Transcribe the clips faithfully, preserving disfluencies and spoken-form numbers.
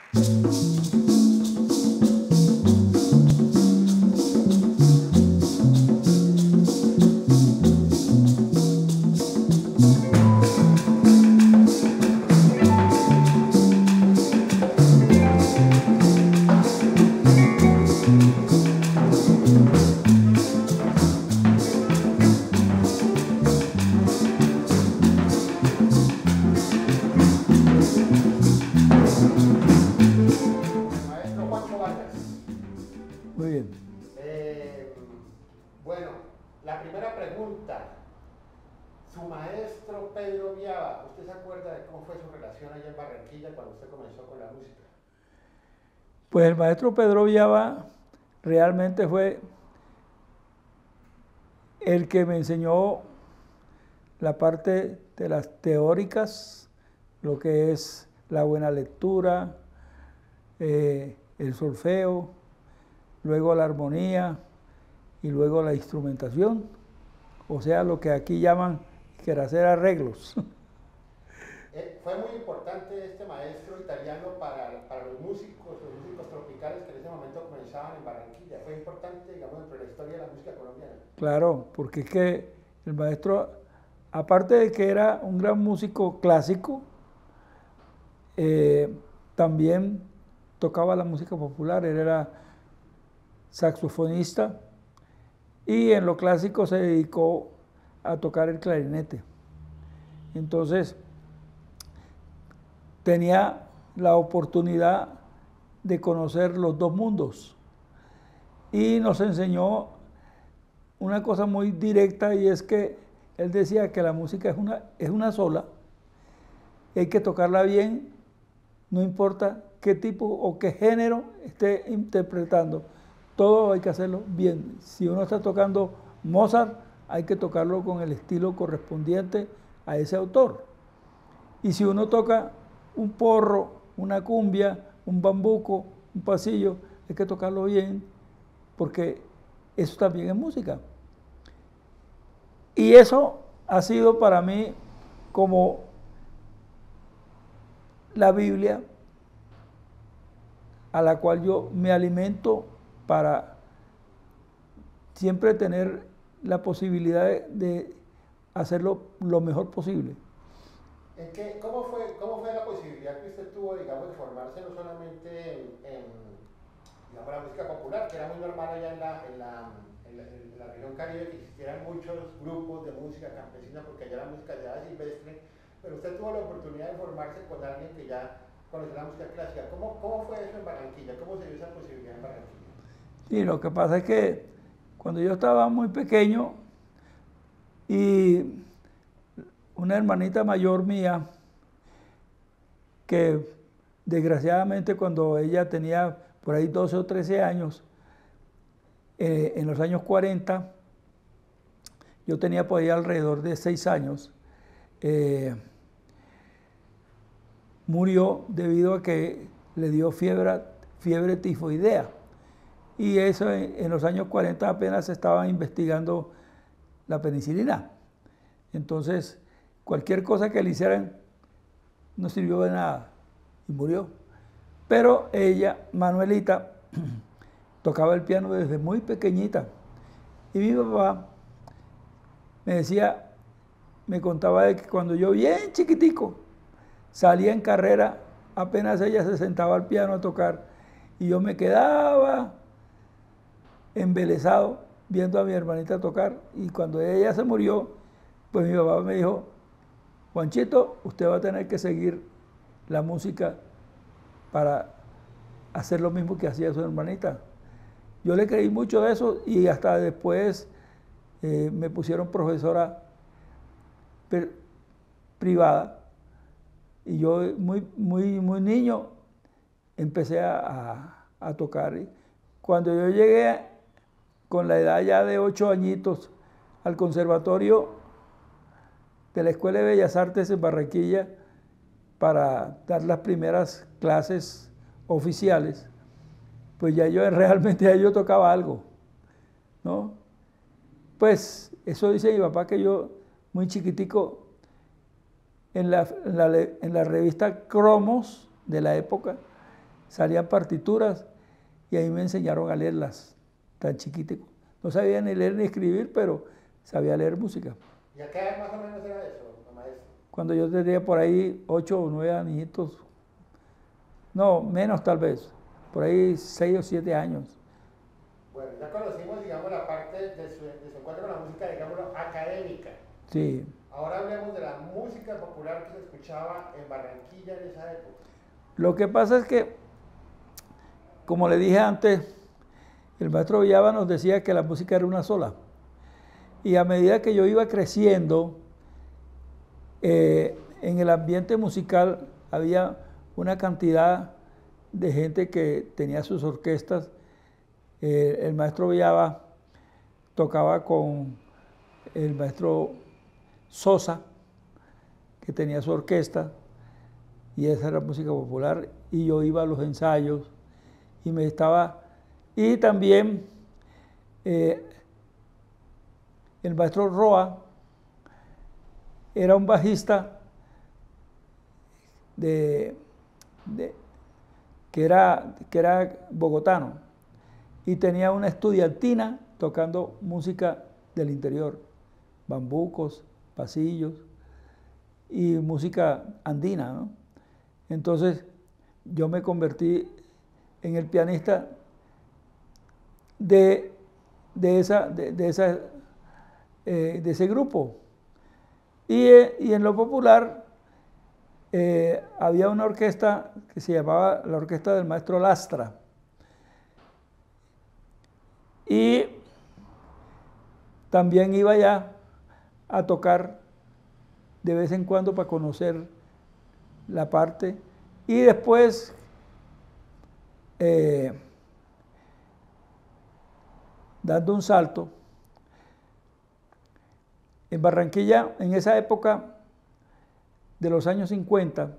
Muy bien. Eh, bueno, la primera pregunta. Su maestro Pedro Viaba, ¿usted se acuerda de cómo fue su relación allá en Barranquilla cuando usted comenzó con la música? Pues el maestro Pedro Viaba realmente fue el que me enseñó la parte de las teóricas, lo que es la buena lectura, eh, el solfeo, luego la armonía y luego la instrumentación, o sea, lo que aquí llaman que era hacer arreglos. Eh, fue muy importante este maestro italiano para, para los músicos, los músicos tropicales que en ese momento comenzaban en Barranquilla. Fue importante, digamos, dentro de la historia de la música colombiana. Claro, porque es que el maestro, aparte de que era un gran músico clásico, eh, también tocaba la música popular. Él era saxofonista y en lo clásico se dedicó a tocar el clarinete. Entonces, tenía la oportunidad de conocer los dos mundos y nos enseñó una cosa muy directa, y es que él decía que la música es una, es una sola, hay que tocarla bien, no importa qué tipo o qué género esté interpretando, todo hay que hacerlo bien. Si uno está tocando Mozart, hay que tocarlo con el estilo correspondiente a ese autor. Y si uno toca un porro, una cumbia, un bambuco, un pasillo, hay que tocarlo bien, porque eso también es música. Y eso ha sido para mí como la Biblia, a la cual yo me alimento para siempre tener la posibilidad de, de hacerlo lo mejor posible. ¿En qué, cómo, fue, ¿Cómo fue la posibilidad que usted tuvo, digamos, de formarse no solamente en, en digamos, la música popular, que era muy normal allá en la, en la, en la, en la región Caribe, que existieran muchos grupos de música campesina, porque allá la música ya es silvestre, pero usted tuvo la oportunidad de formarse con alguien que ya conocía la música clásica? ¿Cómo, cómo fue eso en Barranquilla? ¿Cómo se dio esa posibilidad en Barranquilla? Sí, lo que pasa es que cuando yo estaba muy pequeño y una hermanita mayor mía, que desgraciadamente cuando ella tenía por ahí doce o trece años, eh, en los años cuarenta, yo tenía por ahí alrededor de seis años, eh, murió debido a que le dio fiebre, fiebre tifoidea. Y eso en, en los años cuarenta apenas se estaba investigando la penicilina. Entonces, cualquier cosa que le hicieran no sirvió de nada y murió. Pero ella, Manuelita, tocaba el piano desde muy pequeñita. Y mi papá me decía, me contaba de que cuando yo bien chiquitico salía en carrera, apenas ella se sentaba al piano a tocar y yo me quedaba embelesado viendo a mi hermanita tocar. Y cuando ella se murió, pues mi papá me dijo, Juanchito, usted va a tener que seguir la música para hacer lo mismo que hacía su hermanita. Yo le creí mucho de eso y hasta después eh, me pusieron profesora privada y yo muy, muy, muy niño empecé a, a, a tocar. Cuando yo llegué con la edad ya de ocho añitos al conservatorio de la Escuela de Bellas Artes en Barranquilla para dar las primeras clases oficiales, pues ya yo realmente ya yo tocaba algo, ¿no? Pues eso dice mi papá, que yo muy chiquitico en la, en la, en la revista Cromos de la época salían partituras y ahí me enseñaron a leerlas, tan chiquitico. No sabía ni leer ni escribir, pero sabía leer música. ¿Y a qué edad más o menos era eso, maestro? Cuando yo tenía por ahí ocho o nueve añitos, no, menos tal vez, por ahí seis o siete años. Bueno, ya conocimos, digamos, la parte de su, de su encuentro con la música, digámoslo, académica. Sí. Ahora hablemos de la música popular que se escuchaba en Barranquilla en esa época. Lo que pasa es que, como le dije antes, el maestro Villaba nos decía que la música era una sola. Y a medida que yo iba creciendo, eh, en el ambiente musical había una cantidad de gente que tenía sus orquestas. Eh, el maestro Villaba tocaba con el maestro Sosa, que tenía su orquesta, y esa era música popular, y yo iba a los ensayos, y me estaba... Y también eh, el maestro Roa era un bajista de, de, que, era, que era bogotano, y tenía una estudiantina tocando música del interior, bambucos, pasillos y música andina, ¿no? Entonces yo me convertí en el pianista de, de, esa, de, de, esa, eh, de ese grupo. Y, eh, y en lo popular eh, había una orquesta que se llamaba la Orquesta del Maestro Lastra. Y también iba ya a tocar de vez en cuando para conocer la parte. Y después eh, dando un salto, en Barranquilla, en esa época de los años cincuenta,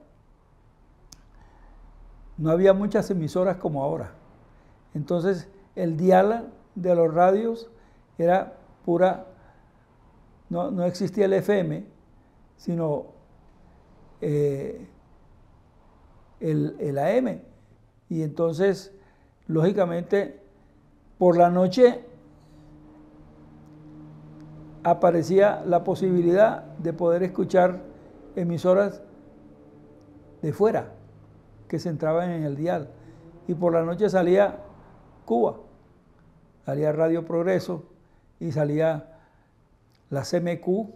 no había muchas emisoras como ahora. Entonces el dial de los radios era pura, no, no existía el F M, sino eh, el, el A M. Y entonces, lógicamente, por la noche aparecía la posibilidad de poder escuchar emisoras de fuera que se entraban en el dial. Y por la noche salía Cuba, salía Radio Progreso y salía la C M Q,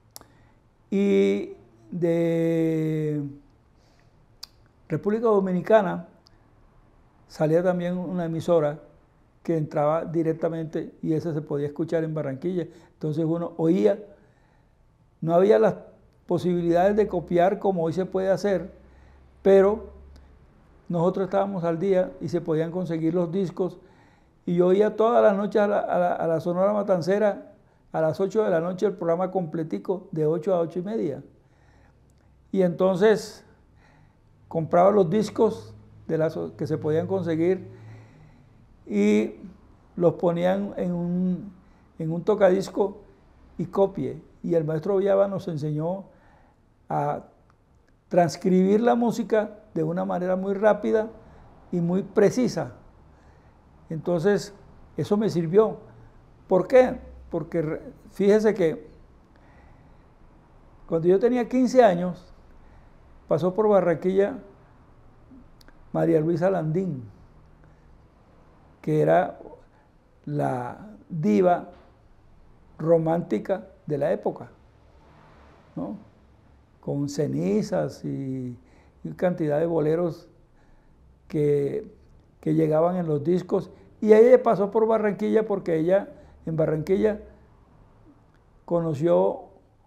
y de República Dominicana salía también una emisora que entraba directamente y esa se podía escuchar en Barranquilla. Entonces uno oía, no había las posibilidades de copiar como hoy se puede hacer, pero nosotros estábamos al día y se podían conseguir los discos, y yo oía todas las noches a la, a la, a la Sonora Matancera a las ocho de la noche el programa completico de ocho a ocho y media. Y entonces compraba los discos de las, que se podían conseguir y los ponían en un, en un tocadisco y copie. Y el maestro Villaba nos enseñó a transcribir la música de una manera muy rápida y muy precisa. Entonces, eso me sirvió. ¿Por qué? Porque fíjese que cuando yo tenía quince años, pasó por Barranquilla María Luisa Landín, que era la diva romántica de la época, ¿no? Con Cenizas y, y cantidad de boleros que, que llegaban en los discos. Y ella pasó por Barranquilla porque ella en Barranquilla conoció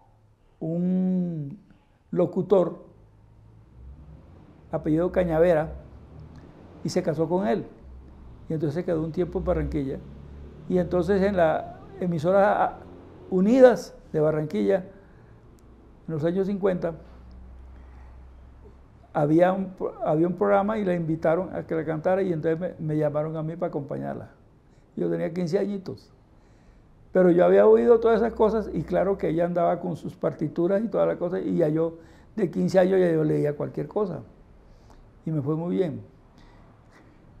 un locutor apellido Cañavera y se casó con él. Y entonces se quedó un tiempo en Barranquilla. Y entonces en la emisora Unidas de Barranquilla, en los años cincuenta, había un, había un programa y la invitaron a que la cantara, y entonces me, me llamaron a mí para acompañarla. Yo tenía quince añitos. Pero yo había oído todas esas cosas y claro que ella andaba con sus partituras y todas las cosas, y ya yo de quince años ya yo leía cualquier cosa. Y me fue muy bien.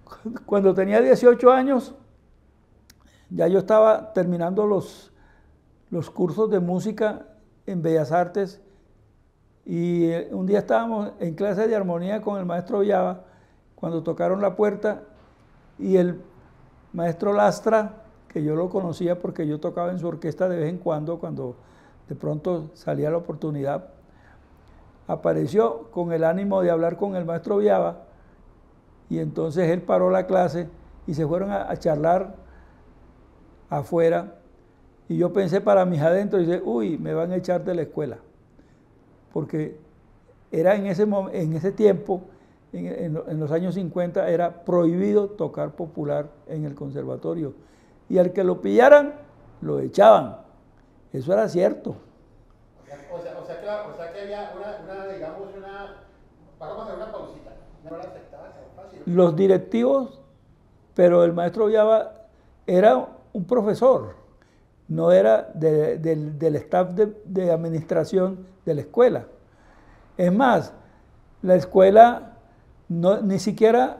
Cuando tenía dieciocho años, ya yo estaba terminando los, los cursos de música en Bellas Artes y un día estábamos en clase de armonía con el maestro Viaba cuando tocaron la puerta y el maestro Lastra, que yo lo conocía porque yo tocaba en su orquesta de vez en cuando, cuando de pronto salía la oportunidad, apareció con el ánimo de hablar con el maestro Viaba y entonces él paró la clase y se fueron a, a charlar afuera y yo pensé para mis adentros y dije, uy, me van a echar de la escuela, porque era en ese, en ese tiempo, en, en, en los años cincuenta, era prohibido tocar popular en el conservatorio y al que lo pillaran, lo echaban. Eso era cierto. O sea, o sea, que, o sea que había una, una, digamos, una, vamos a hacer una pausita, no la aceptaba tan fácil. Los directivos, pero el maestro Viaba era un profesor, no era de, de, del staff de, de administración de la escuela. Es más, la escuela no, ni siquiera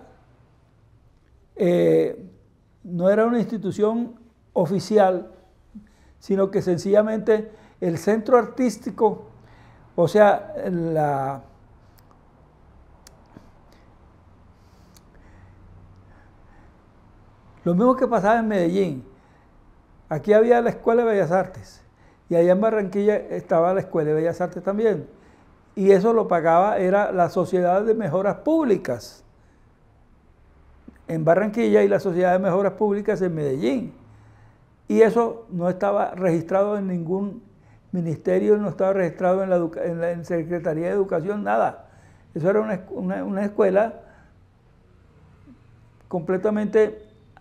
eh, no era una institución oficial, sino que sencillamente el centro artístico, o sea, la, lo mismo que pasaba en Medellín. Aquí había la Escuela de Bellas Artes y allá en Barranquilla estaba la Escuela de Bellas Artes también. Y eso lo pagaba, era la Sociedad de Mejoras Públicas en Barranquilla y la Sociedad de Mejoras Públicas en Medellín. Y eso no estaba registrado en ningún ministerio, no estaba registrado en la, en la en Secretaría de Educación, nada. Eso era una, una, una escuela completamente,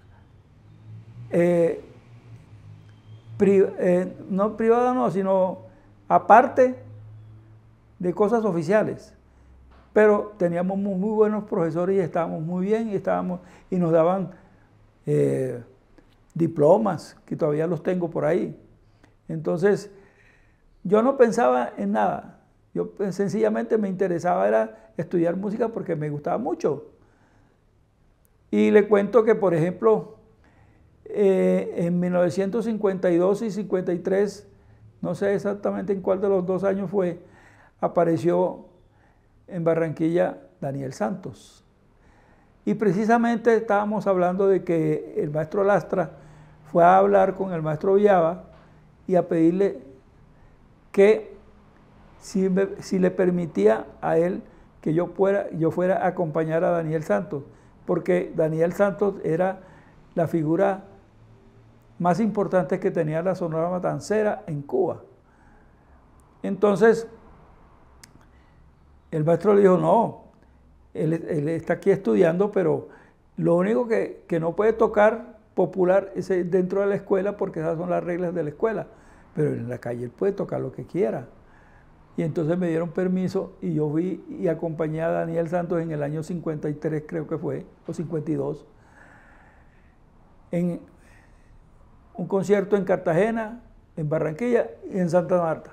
eh, pri, eh, no privada, no, sino aparte de cosas oficiales. Pero teníamos muy, muy buenos profesores y estábamos muy bien y, estábamos, y nos daban eh, diplomas, que todavía los tengo por ahí. Entonces, yo no pensaba en nada. Yo sencillamente me interesaba era estudiar música porque me gustaba mucho. Y le cuento que, por ejemplo, eh, en mil novecientos cincuenta y dos y cincuenta y tres, no sé exactamente en cuál de los dos años fue, apareció en Barranquilla Daniel Santos. Y precisamente estábamos hablando de que el maestro Lastra fue a hablar con el maestro Viaba y a pedirle que si, me, si le permitía a él que yo fuera, yo fuera a acompañar a Daniel Santos, porque Daniel Santos era la figura más importante que tenía la Sonora Matancera en Cuba. Entonces, el maestro le dijo, no, él, él está aquí estudiando, pero lo único que, que no puede tocar popular es dentro de la escuela porque esas son las reglas de la escuela, pero en la calle él puede tocar lo que quiera. Y entonces me dieron permiso y yo fui y acompañé a Daniel Santos en el año cincuenta y tres, creo que fue, o cincuenta y dos, en un concierto en Cartagena, en Barranquilla y en Santa Marta.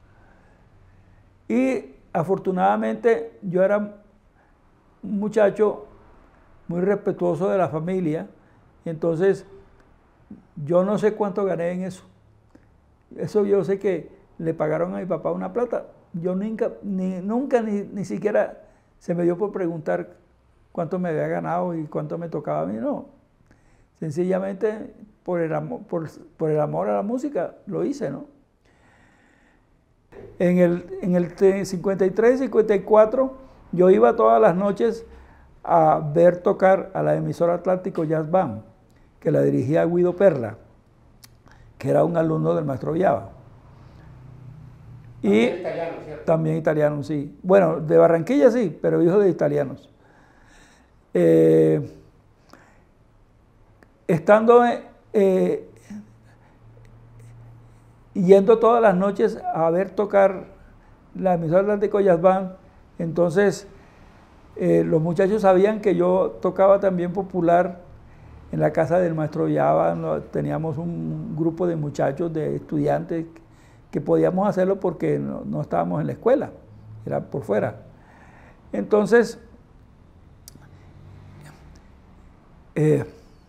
Y afortunadamente yo era un muchacho muy respetuoso de la familia, y entonces yo no sé cuánto gané en eso. Eso yo sé que le pagaron a mi papá una plata. Yo nunca, ni, nunca ni, ni siquiera se me dio por preguntar cuánto me había ganado y cuánto me tocaba a mí, no. Sencillamente por el amor, por, por el amor a la música lo hice, ¿no? En el, en el cincuenta y tres, cincuenta y cuatro, yo iba todas las noches a ver tocar a la emisora Atlántico Jazz Band, que la dirigía Guido Perla, que era un alumno del maestro Viaba. Y también italiano, ¿cierto? También italiano, sí. Bueno, de Barranquilla sí, pero hijo de italianos. Eh, estando eh, yendo todas las noches a ver tocar la emisora Atlántico Jazz Band, entonces eh, los muchachos sabían que yo tocaba también popular en la casa del maestro Viaba. No, teníamos un grupo de muchachos, de estudiantes, que podíamos hacerlo porque no, no estábamos en la escuela, era por fuera. Entonces, eh,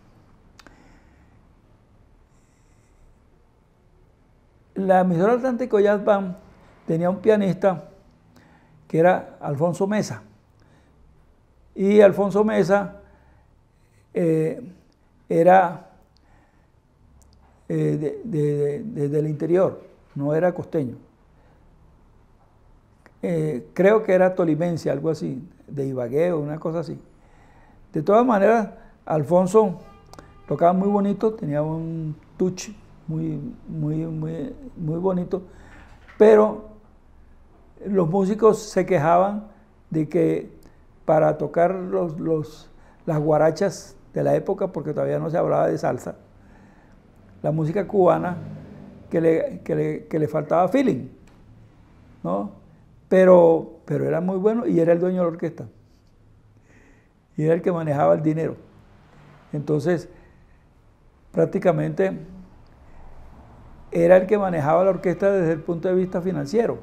la emisora Atlántico Jazz Band tenía un pianista que era Alfonso Mesa. Y Alfonso Mesa eh, era eh, de, de, de, del interior, no era costeño. Eh, creo que era tolimense, algo así, de Ibagué o una cosa así. De todas maneras, Alfonso tocaba muy bonito, tenía un touch muy, muy, muy, muy bonito, pero los músicos se quejaban de que para tocar los, los, las guarachas de la época, porque todavía no se hablaba de salsa, la música cubana, que le, que le, que le faltaba feeling, ¿no? Pero, pero era muy bueno y era el dueño de la orquesta. Y era el que manejaba el dinero. Entonces, prácticamente era el que manejaba la orquesta desde el punto de vista financiero.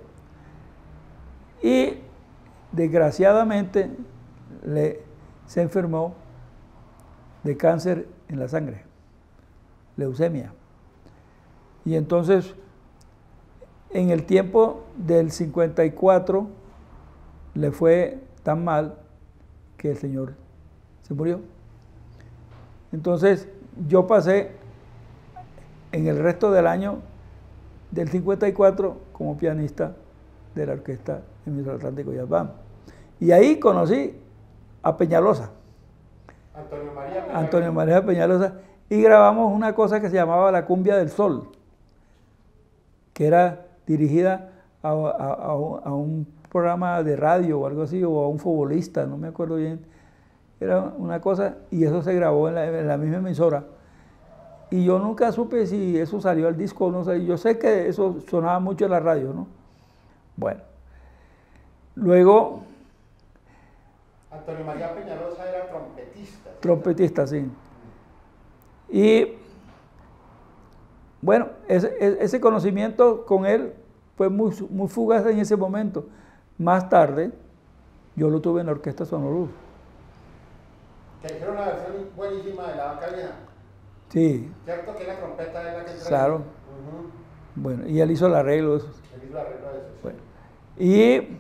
Y desgraciadamente le, se enfermó de cáncer en la sangre, leucemia. Y entonces, en el tiempo del cincuenta y cuatro, le fue tan mal que el señor se murió. Entonces, yo pasé en el resto del año del cincuenta y cuatro como pianista de la orquesta Emisora Atlántico Jazz Band. Y ahí conocí a Peñalosa. Antonio María Peñalosa. Antonio María Peñalosa. Y grabamos una cosa que se llamaba La Cumbia del Sol, que era dirigida a, a, a, a un programa de radio o algo así, o a un futbolista, no me acuerdo bien. Era una cosa, y eso se grabó en la, en la misma emisora. Y yo nunca supe si eso salió al disco o no salió. Yo sé que eso sonaba mucho en la radio, ¿no? Bueno. Luego... Antonio María Peñalosa era trompetista. ¿Sí? Trompetista, sí. Y... bueno, ese, ese conocimiento con él fue muy, muy fugaz en ese momento. Más tarde, yo lo tuve en la Orquesta Sonoluz. Que hicieron una versión buenísima de La Vaca Vieja. Sí. ¿Cierto que la trompeta es la que trae? Claro. Uh-huh. Bueno, y él hizo el arreglo de eso. Él hizo el arreglo de eso. Sí. Bueno, y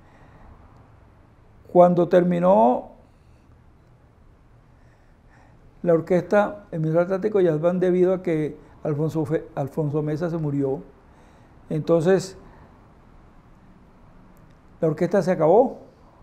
cuando terminó la orquesta Emisora Atlántico Jazz Band, debido a que Alfonso, Fe, Alfonso Mesa se murió, entonces la orquesta se acabó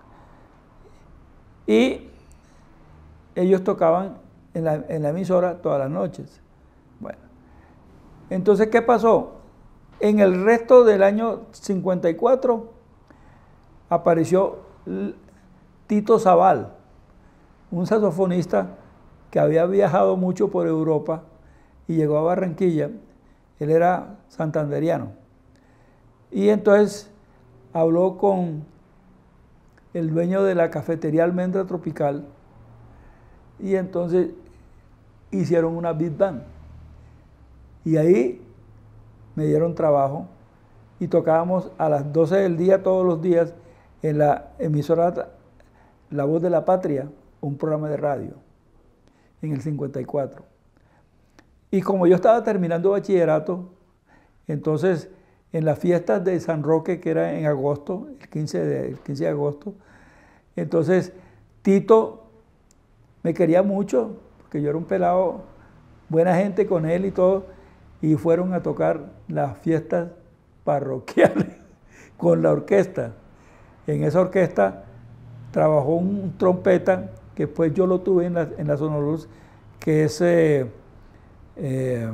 y ellos tocaban en la, en la emisora todas las noches. Bueno, entonces, ¿qué pasó? En el resto del año cincuenta y cuatro apareció Tito Zabal, un saxofonista que había viajado mucho por Europa y llegó a Barranquilla. Él era santanderiano. Y entonces habló con el dueño de la cafetería Almendra Tropical y entonces hicieron una big band. Y ahí me dieron trabajo y tocábamos a las doce del día todos los días en la emisora La Voz de la Patria, un programa de radio, en el cincuenta y cuatro. Y como yo estaba terminando bachillerato, entonces en las fiestas de San Roque, que era en agosto, el quince de, el quince de agosto, entonces Tito me quería mucho, porque yo era un pelado, buena gente con él y todo, y fueron a tocar las fiestas parroquiales con la orquesta. En esa orquesta trabajó un trompeta, que después yo lo tuve en la, en la Sonoluz, que es... Eh, eh,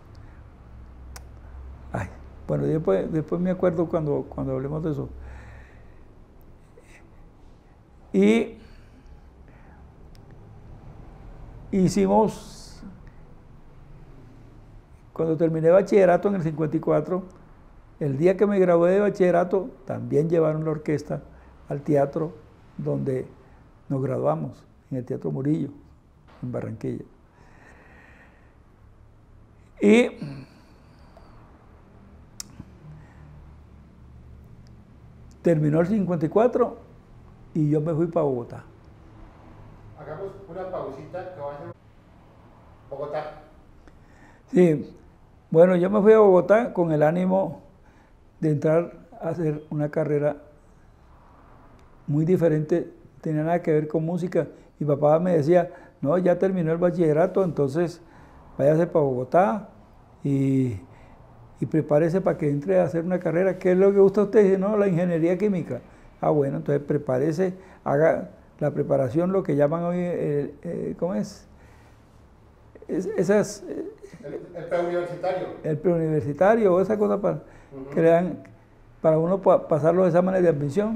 ay, bueno, después, después me acuerdo cuando, cuando hablemos de eso. Y hicimos, cuando terminé bachillerato en el cincuenta y cuatro, el día que me gradué de bachillerato, también llevaron la orquesta al teatro donde nos graduamos, en el Teatro Murillo, en Barranquilla. Y terminó el cincuenta y cuatro y yo me fui para Bogotá. Hagamos una pausita que va a ser... Bogotá. Sí, bueno, yo me fui a Bogotá con el ánimo de entrar a hacer una carrera muy diferente, tenía nada que ver con música. Mi papá me decía, no, ya terminó el bachillerato, entonces váyase para Bogotá y, y prepárese para que entre a hacer una carrera. ¿Qué es lo que gusta a usted? Dice, no, la ingeniería química. Ah, bueno, entonces prepárese, haga la preparación, lo que llaman hoy, eh, eh, ¿cómo es? es esas... Eh, el, el preuniversitario. El preuniversitario, o esa cosa para, uh-huh. que le dan, para uno pa pasar los exámenes de admisión.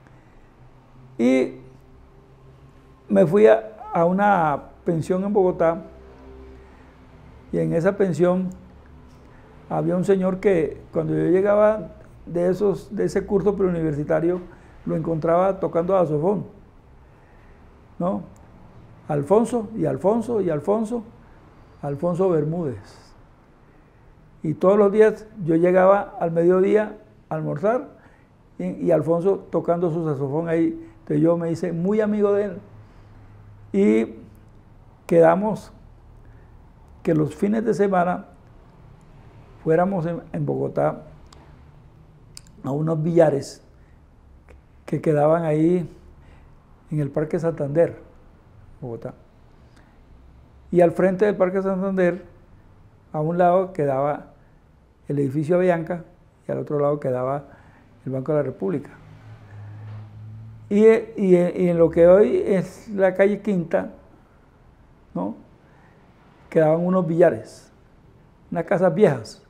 Y me fui a, a una pensión en Bogotá, y en esa pensión había un señor que cuando yo llegaba de, esos, de ese curso preuniversitario, lo encontraba tocando saxofón, ¿no? Alfonso y Alfonso y Alfonso, Alfonso Bermúdez. Y todos los días yo llegaba al mediodía a almorzar y, y Alfonso tocando su saxofón ahí. Entonces yo me hice muy amigo de él y quedamos que los fines de semana fuéramos en, en Bogotá a unos billares que quedaban ahí en el Parque Santander, Bogotá. Y al frente del Parque Santander, a un lado quedaba el edificio Avianca y al otro lado quedaba el Banco de la República. Y, y, y en lo que hoy es la calle Quinta, ¿no?, quedaban unos billares, unas casas viejas.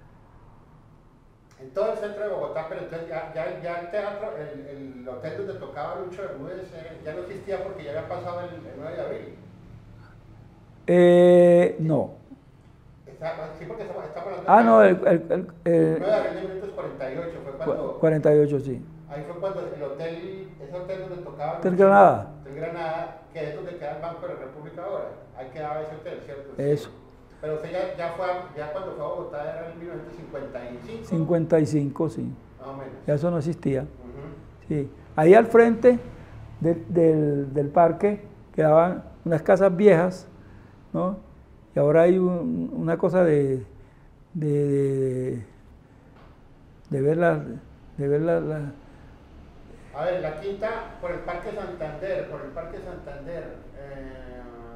En todo el centro de Bogotá, pero entonces ya, ya, ya el teatro, el, el hotel donde tocaba Lucho Bermúdez eh, ya no existía porque ya había pasado el, el nueve de abril. Eh, no. Está, sí, porque estamos, estamos hablando Ah, de no, el, el, el, el nueve de abril de mil novecientos cuarenta y ocho fue cuando... cuarenta y ocho, sí. Ahí fue cuando el hotel, ese hotel donde tocaba... Hotel Granada. Hotel Granada, que es donde queda el Banco de la República ahora. Ahí quedaba ese hotel, ¿cierto? Eso. Sí. Pero usted ya, ya fue, ya cuando fue a Bogotá era en mil novecientos cincuenta y cinco. cincuenta y cinco, sí. Más o menos. Ya eso no existía. Uh-huh. Sí. Ahí al frente de, del, del parque quedaban unas casas viejas, ¿no? Y ahora hay un, una cosa de, de, de, de ver la... De ver la, la A ver, la quinta por el Parque Santander, por el Parque Santander. Eh,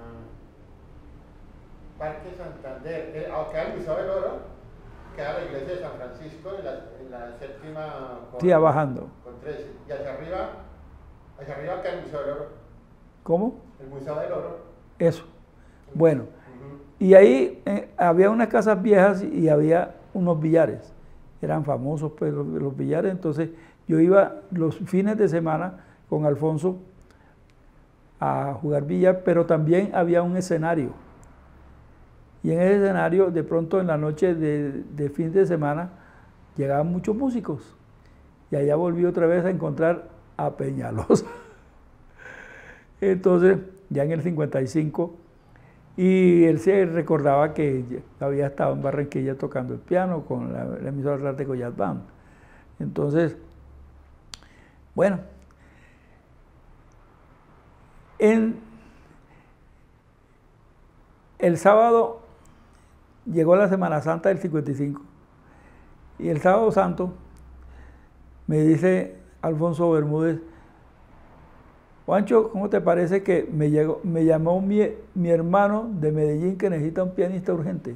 Parque Santander, eh, oh, queda el Museo del Oro, queda la iglesia de San Francisco en la, en la séptima con, sí, bajando. Con trece. Y hacia arriba, hacia arriba queda el Museo del Oro. ¿Cómo? El Museo del Oro. Eso. Bueno, uh-huh. Y ahí eh, había unas casas viejas y había unos billares. Eran famosos pues, los, los billares, entonces yo iba los fines de semana con Alfonso a jugar billar, pero también había un escenario. Y en ese escenario, de pronto en la noche de, de fin de semana, llegaban muchos músicos. Y allá volví otra vez a encontrar a Peñalosa. Entonces, ya en el cincuenta y cinco, y él se recordaba que había estado en Barranquilla tocando el piano con la, la emisora Atlático Jazz Band. Entonces, bueno, en el sábado llegó la Semana Santa del cincuenta y cinco y el sábado santo me dice Alfonso Bermúdez, Juancho, ¿cómo te parece que me, llegó, me llamó mi, mi hermano de Medellín que necesita un pianista urgente?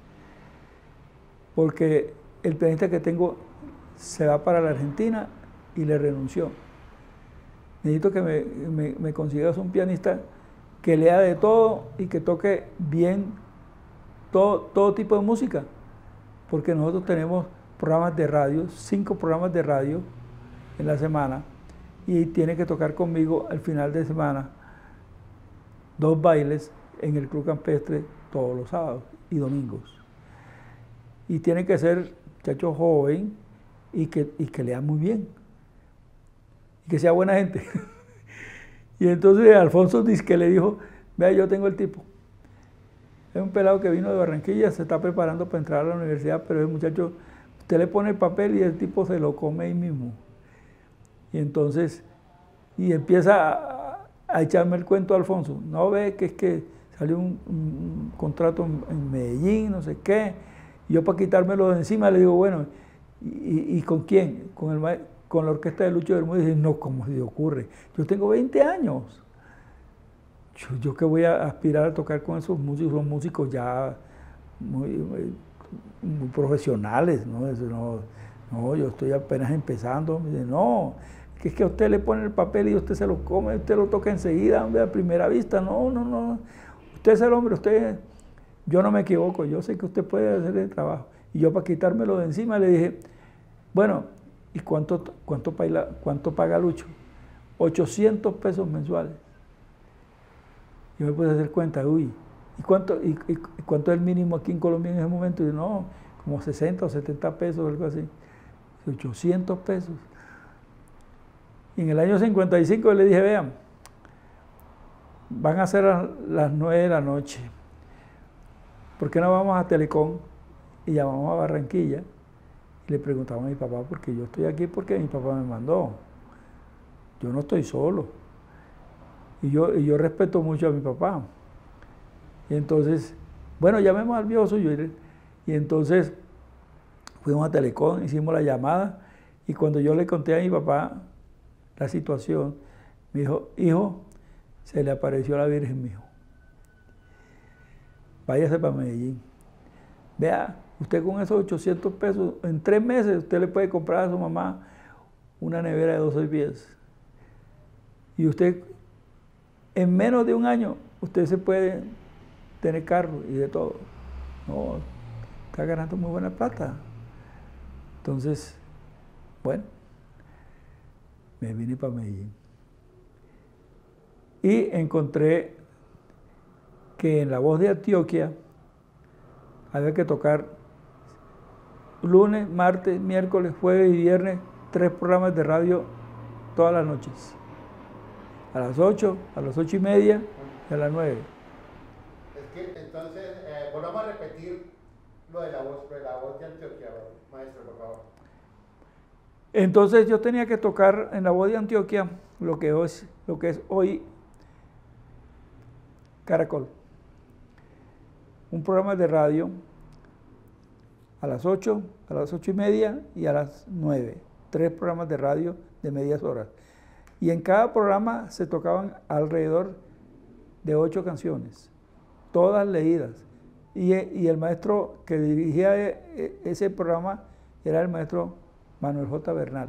Porque el pianista que tengo se va para la Argentina y le renunció. Necesito que me, me, me consigas un pianista que lea de todo y que toque bien todo, todo tipo de música. Porque nosotros tenemos programas de radio, cinco programas de radio en la semana, y tiene que tocar conmigo al final de semana dos bailes en el Club Campestre todos los sábados y domingos. Y tiene que ser muchacho joven y que, y que lea muy bien y que sea buena gente. Y entonces Alfonso dice que le dijo, vea, yo tengo el tipo. Es un pelado que vino de Barranquilla, se está preparando para entrar a la universidad, pero el muchacho, usted le pone el papel y el tipo se lo come ahí mismo. Y entonces, y empieza a, a echarme el cuento a Alfonso. No ve que es que salió un, un, un contrato en, en Medellín, no sé qué. Y yo para quitármelo de encima le digo, bueno, ¿y, y con quién? Con, el, con la orquesta de Lucho Bermúdez. Y dice, no, ¿cómo se le ocurre? Yo tengo veinte años. Yo, yo que voy a aspirar a tocar con esos músicos, son músicos ya muy, muy, muy profesionales, ¿no? Eso no, no, yo estoy apenas empezando. Me dice, no, que es que a usted le pone el papel y usted se lo come, usted lo toca enseguida, hombre, a primera vista. No, no, no. Usted es el hombre, usted, yo no me equivoco, yo sé que usted puede hacer el trabajo. Y yo para quitármelo de encima le dije, bueno, ¿y cuánto, cuánto, paga, cuánto paga Lucho? ochocientos pesos mensuales. Yo me pude hacer cuenta, uy, ¿y cuánto, y, y, y cuánto es el mínimo aquí en Colombia en ese momento? Y yo, no, como sesenta o setenta pesos, algo así. ochocientos pesos. Y en el año cincuenta y cinco le dije, vean, van a ser a las nueve de la noche. ¿Por qué no vamos a Telecom y llamamos a Barranquilla? Y le preguntamos a mi papá, porque yo estoy aquí porque mi papá me mandó. Yo no estoy solo. Y yo, y yo respeto mucho a mi papá. Y entonces, bueno, llamemos al viejo suyo. Y entonces fuimos a Telecom, hicimos la llamada. Y cuando yo le conté a mi papá la situación, me dijo, hijo, se le apareció la Virgen, mijo. Váyase para Medellín. Vea, usted con esos ochocientos pesos, en tres meses usted le puede comprar a su mamá una nevera de doce pies. Y usted, en menos de un año, usted se puede tener carro y de todo. No, está ganando muy buena plata. Entonces, bueno, me vine para Medellín. Y encontré que en La Voz de Antioquia había que tocar lunes, martes, miércoles, jueves y viernes, tres programas de radio todas las noches. A las ocho, a las ocho y media y a las nueve. Es que entonces, eh, volvamos a repetir lo de la voz, de la voz de Antioquia, maestro, por favor. Entonces yo tenía que tocar en La Voz de Antioquia lo que es, lo que es hoy Caracol. Un programa de radio a las ocho, a las ocho y media y a las nueve. Tres programas de radio de medias horas. Y en cada programa se tocaban alrededor de ocho canciones, todas leídas. Y, y el maestro que dirigía ese programa era el maestro Manuel J. Bernal.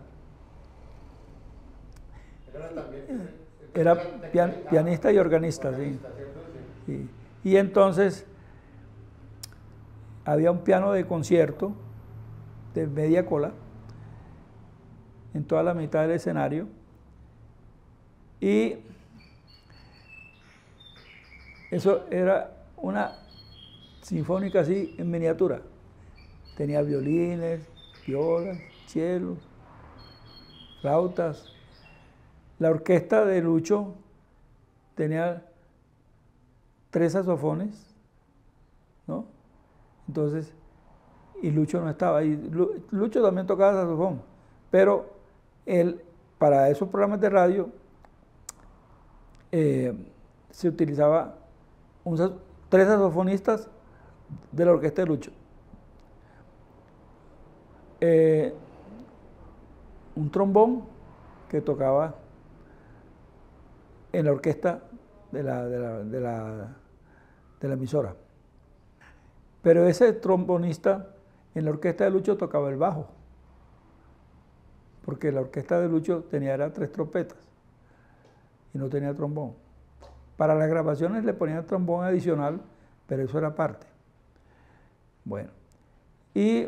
Era, también, era pian, pianista y organista, organista sí. Sí. Y entonces había un piano de concierto de media cola en toda la mitad del escenario. Y eso era una sinfónica así en miniatura. Tenía violines, violas, chelos, flautas. La orquesta de Lucho tenía tres saxofones, ¿no? Entonces, y Lucho no estaba ahí. Lucho también tocaba saxofón, pero él, para esos programas de radio, Eh, se utilizaba un, tres saxofonistas de la orquesta de Lucho, eh, un trombón que tocaba en la orquesta de la, de la, de la, de la emisora, pero ese trombonista en la orquesta de Lucho tocaba el bajo, porque la orquesta de Lucho tenía era tres trompetas y no tenía trombón. Para las grabaciones le ponían trombón adicional, pero eso era parte. Bueno, y,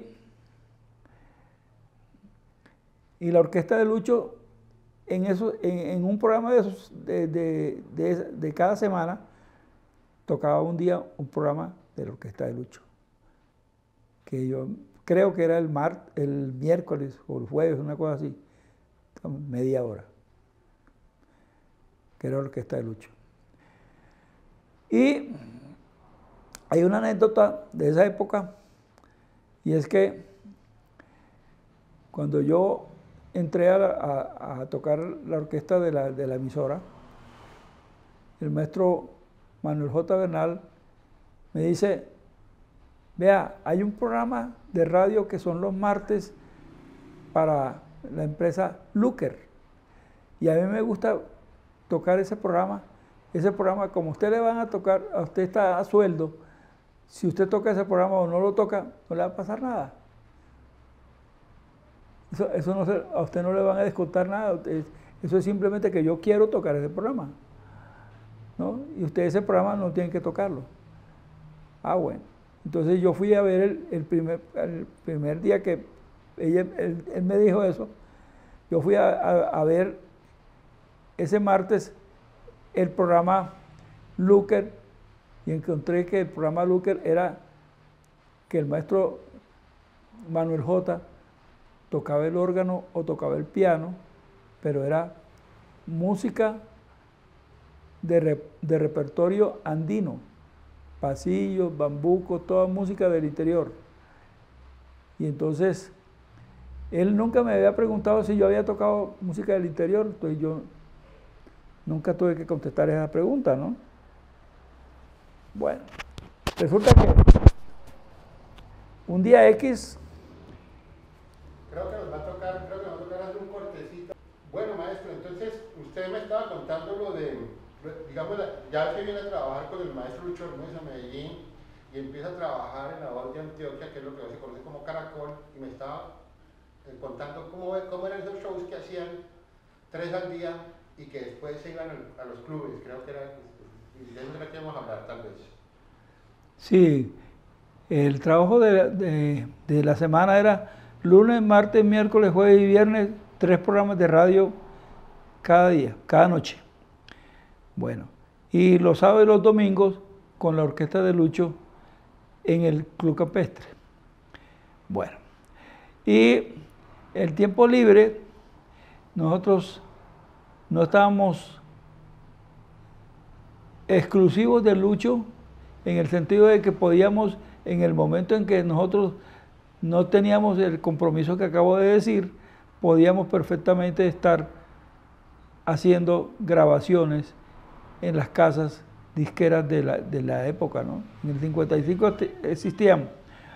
y la orquesta de Lucho, en, eso, en, en un programa de, esos, de, de, de, de cada semana, tocaba un día un programa de la orquesta de Lucho, que yo creo que era el, mar, el miércoles o el jueves, una cosa así, media hora, que era la orquesta de Lucho. Y hay una anécdota de esa época, y es que cuando yo entré a, a, a tocar la orquesta de la, de la emisora, el maestro Manuel J. Bernal, me dice, vea, hay un programa de radio que son los martes para la empresa Looker. Y a mí me gusta tocar ese programa. Ese programa, como usted le van a tocar, a usted está a sueldo, si usted toca ese programa o no lo toca, no le va a pasar nada. Eso, eso no se, a usted no le van a descontar nada. Eso es simplemente que yo quiero tocar ese programa, ¿no? Y usted ese programa no tiene que tocarlo. Ah, bueno. Entonces yo fui a ver el, el, primer, el primer día que ella, él, él me dijo eso, yo fui a, a, a ver ese martes el programa Looker y encontré que el programa Looker era que el maestro Manuel J. tocaba el órgano o tocaba el piano, pero era música de, re, de repertorio andino, pasillos, bambucos, toda música del interior. Y entonces, él nunca me había preguntado si yo había tocado música del interior, entonces yo nunca tuve que contestar esa pregunta, ¿no? Bueno, resulta que un día X... Creo que nos va a tocar, creo que nos va a tocar hacer un cortecito. Bueno, maestro, entonces usted me estaba contando lo de, digamos, ya que viene a trabajar con el maestro Lucho Bermúdez a Medellín y empieza a trabajar en la voz de Antioquia, que es lo que se conoce como Caracol, y me estaba eh, contando cómo, cómo eran esos shows que hacían tres al día y que después se iban a, a los clubes, creo que era, y de eso era que íbamos a hablar tal vez. Sí, el trabajo de, de, de la semana era lunes, martes, miércoles, jueves y viernes, tres programas de radio cada día, cada noche. Bueno, y los sábados y los domingos con la orquesta de Lucho en el Club Campestre. Bueno, y el tiempo libre, nosotros no estábamos exclusivos de Lucho en el sentido de que podíamos, en el momento en que nosotros no teníamos el compromiso que acabo de decir, podíamos perfectamente estar haciendo grabaciones en las casas disqueras de la, de la época, ¿no? En el cincuenta y cinco existían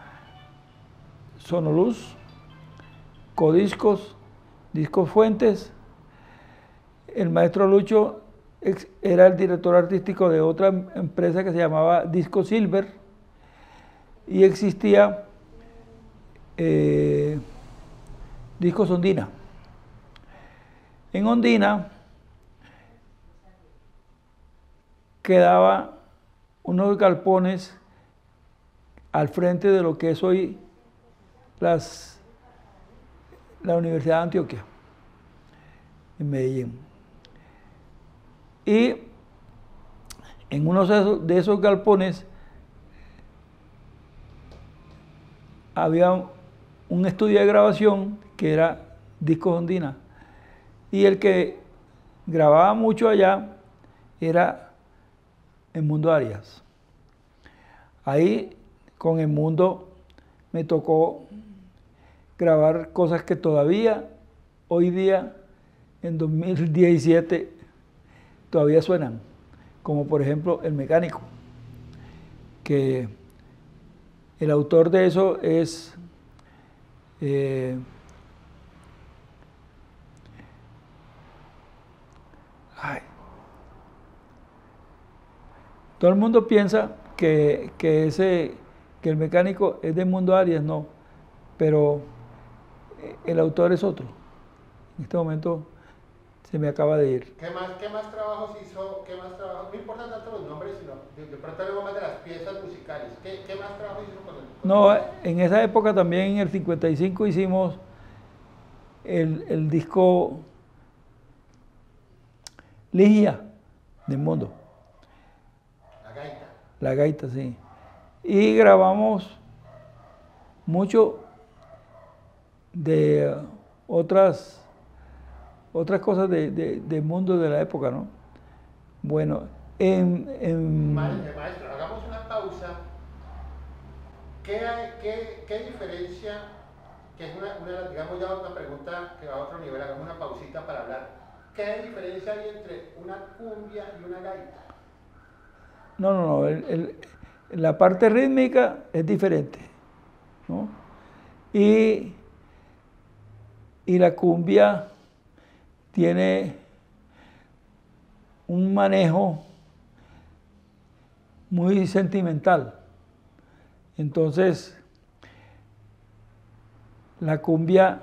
Sonoluz, Codiscos, Discos Fuentes. El maestro Lucho era el director artístico de otra empresa que se llamaba Disco Silver y existía eh, Discos Ondina. En Ondina quedaban unos galpones al frente de lo que es hoy las, la Universidad de Antioquia, en Medellín. Y en uno de esos, de esos galpones había un estudio de grabación que era Discos Ondina. Y el que grababa mucho allá era El Mundo Arias. Ahí con El Mundo me tocó grabar cosas que todavía hoy día, en dos mil diecisiete, todavía suenan, como por ejemplo El Mecánico, que el autor de eso es eh, ay, todo el mundo piensa que, que, ese, que El Mecánico es de Mundo Arias, no, pero el autor es otro. En este momento se me acaba de ir. ¿Qué más, qué más trabajos hizo? ¿Qué más trabajos? No importa tanto los nombres, sino de, de pronto algo más de las piezas musicales. ¿Qué, qué más trabajos hizo con el? Con no, el... en esa época también, en el cincuenta y cinco, hicimos el, el disco Ligia del Mundo. La gaita. La gaita, sí. Y grabamos mucho de otras otras cosas de, de, del mundo de la época, ¿no? Bueno, en... en... Maestro, hagamos una pausa. ¿Qué, hay, qué, qué diferencia, que es una, una, digamos ya una pregunta que va a otro nivel, hagamos una pausita para hablar. ¿Qué diferencia hay entre una cumbia y una gaita? No, no, no. el- el- la parte rítmica es diferente, ¿no? Y, y la cumbia tiene un manejo muy sentimental. Entonces, la cumbia,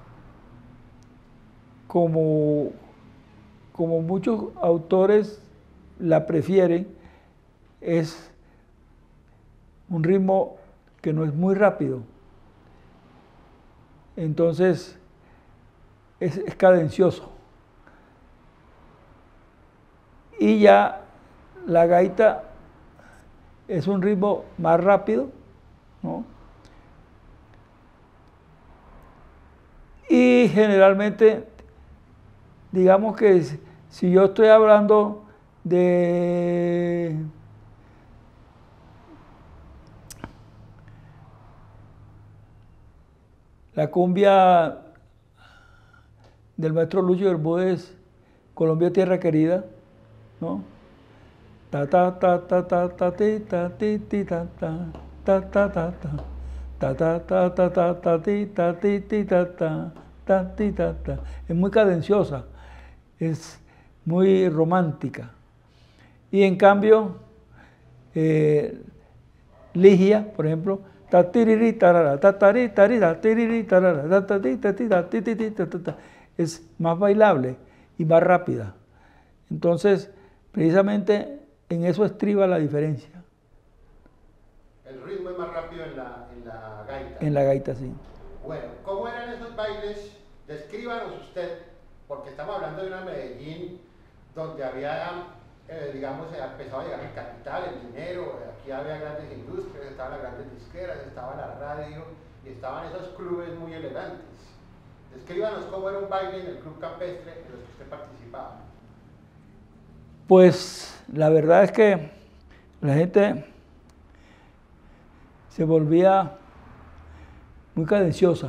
como, como muchos autores la prefieren, es un ritmo que no es muy rápido. Entonces, es, es cadencioso. Y ya la gaita es un ritmo más rápido, ¿no? Y generalmente, digamos que si si yo estoy hablando de la cumbia del maestro Lucho Bermúdez, Colombia Tierra Querida, ¿no? Ta ta ta ta ta ta ti ta ti ti ta ta ta ta ta ta ta ta ta ta ta ta ti ta ti ti ta ta ta ti ta ta. Es muy cadenciosa, es muy romántica. Y en cambio, eh, Ligia, por ejemplo, ta tiriri tarara, ta tari tari ta tiriri tarara, ta ta ti ta ti ta ti ti ti ta ta ta, es más bailable y más rápida. Entonces, precisamente en eso estriba la diferencia. El ritmo es más rápido en la, en la gaita. En la gaita, sí. Bueno, ¿cómo eran esos bailes? Descríbanos usted, porque estamos hablando de una Medellín donde había, eh, digamos, eh, empezaba a llegar el capital, el dinero, eh, aquí había grandes industrias, estaban las grandes disqueras, estaba la radio y estaban esos clubes muy elegantes. Descríbanos cómo era un baile en el club campestre en los que usted participaba. Pues la verdad es que la gente se volvía muy cadenciosa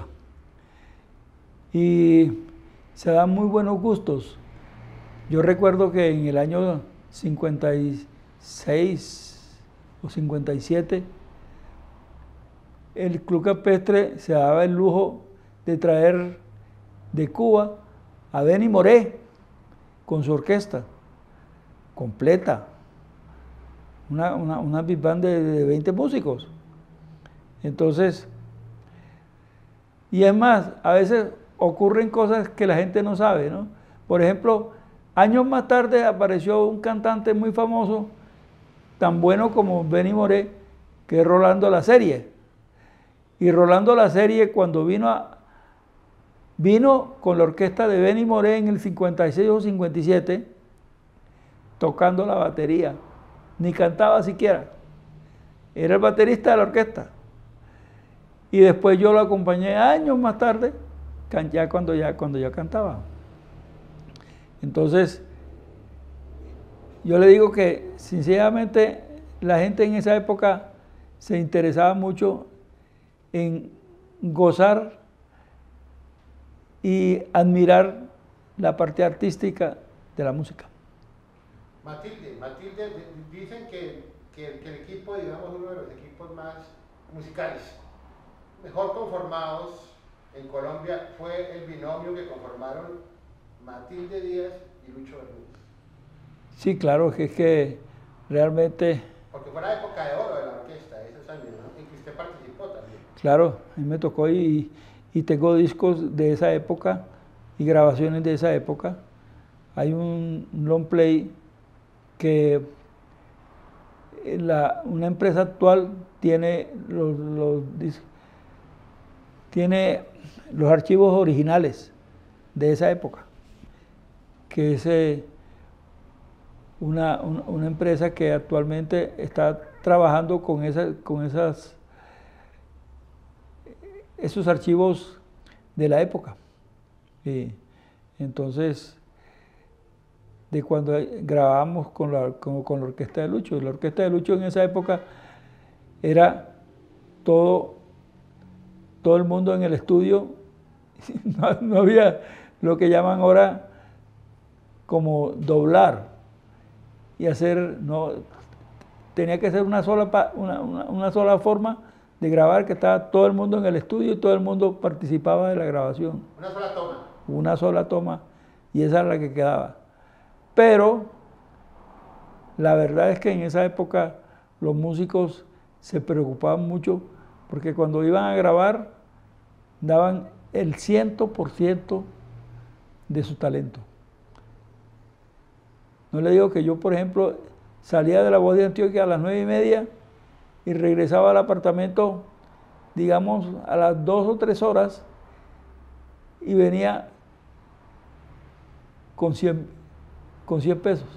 y se dan muy buenos gustos. Yo recuerdo que en el año cincuenta y seis o cincuenta y siete el Club Campestre se daba el lujo de traer de Cuba a Benny Moré con su orquesta completa, una, una, una big band de, de veinte músicos. Entonces, y es más, a veces ocurren cosas que la gente no sabe, ¿no? Por ejemplo, años más tarde apareció un cantante muy famoso, tan bueno como Benny Moré, que es Rolando La Serie. Y Rolando La Serie, cuando vino a, vino con la orquesta de Benny Moré en el cincuenta y seis o cincuenta y siete, tocando la batería, ni cantaba siquiera, era el baterista de la orquesta. Y después yo lo acompañé años más tarde, ya cuando ya, cuando ya cantaba. Entonces, yo le digo que sinceramente la gente en esa época se interesaba mucho en gozar y admirar la parte artística de la música. Matilde, Matilde, dicen que, que, que el equipo, digamos, uno de los equipos más musicales, mejor conformados en Colombia, fue el binomio que conformaron Matilde Díaz y Lucho Bermúdez. Sí, claro, que es que realmente... Porque fue la época de oro de la orquesta, esos años, ¿no? En que usted participó también. Claro, a mí me tocó y, y tengo discos de esa época y grabaciones de esa época. Hay un long play que la, una empresa actual tiene los, los, tiene los archivos originales de esa época, que es eh, una, una, una empresa que actualmente está trabajando con, esa, con esas, esos archivos de la época. Y entonces, de cuando grabábamos con la, con, con la orquesta de Lucho. La orquesta de Lucho en esa época era todo, todo el mundo en el estudio, no, no había lo que llaman ahora como doblar y hacer, no, tenía que ser una sola, pa- una, una, una sola forma de grabar, que estaba todo el mundo en el estudio y todo el mundo participaba de la grabación. Una sola toma. Una sola toma y esa era la que quedaba. Pero la verdad es que en esa época los músicos se preocupaban mucho porque cuando iban a grabar daban el cien por ciento de su talento. No le digo que yo, por ejemplo, salía de la Voz de Antioquia a las nueve y media y regresaba al apartamento, digamos, a las dos o tres horas y venía con cien, con cien pesos.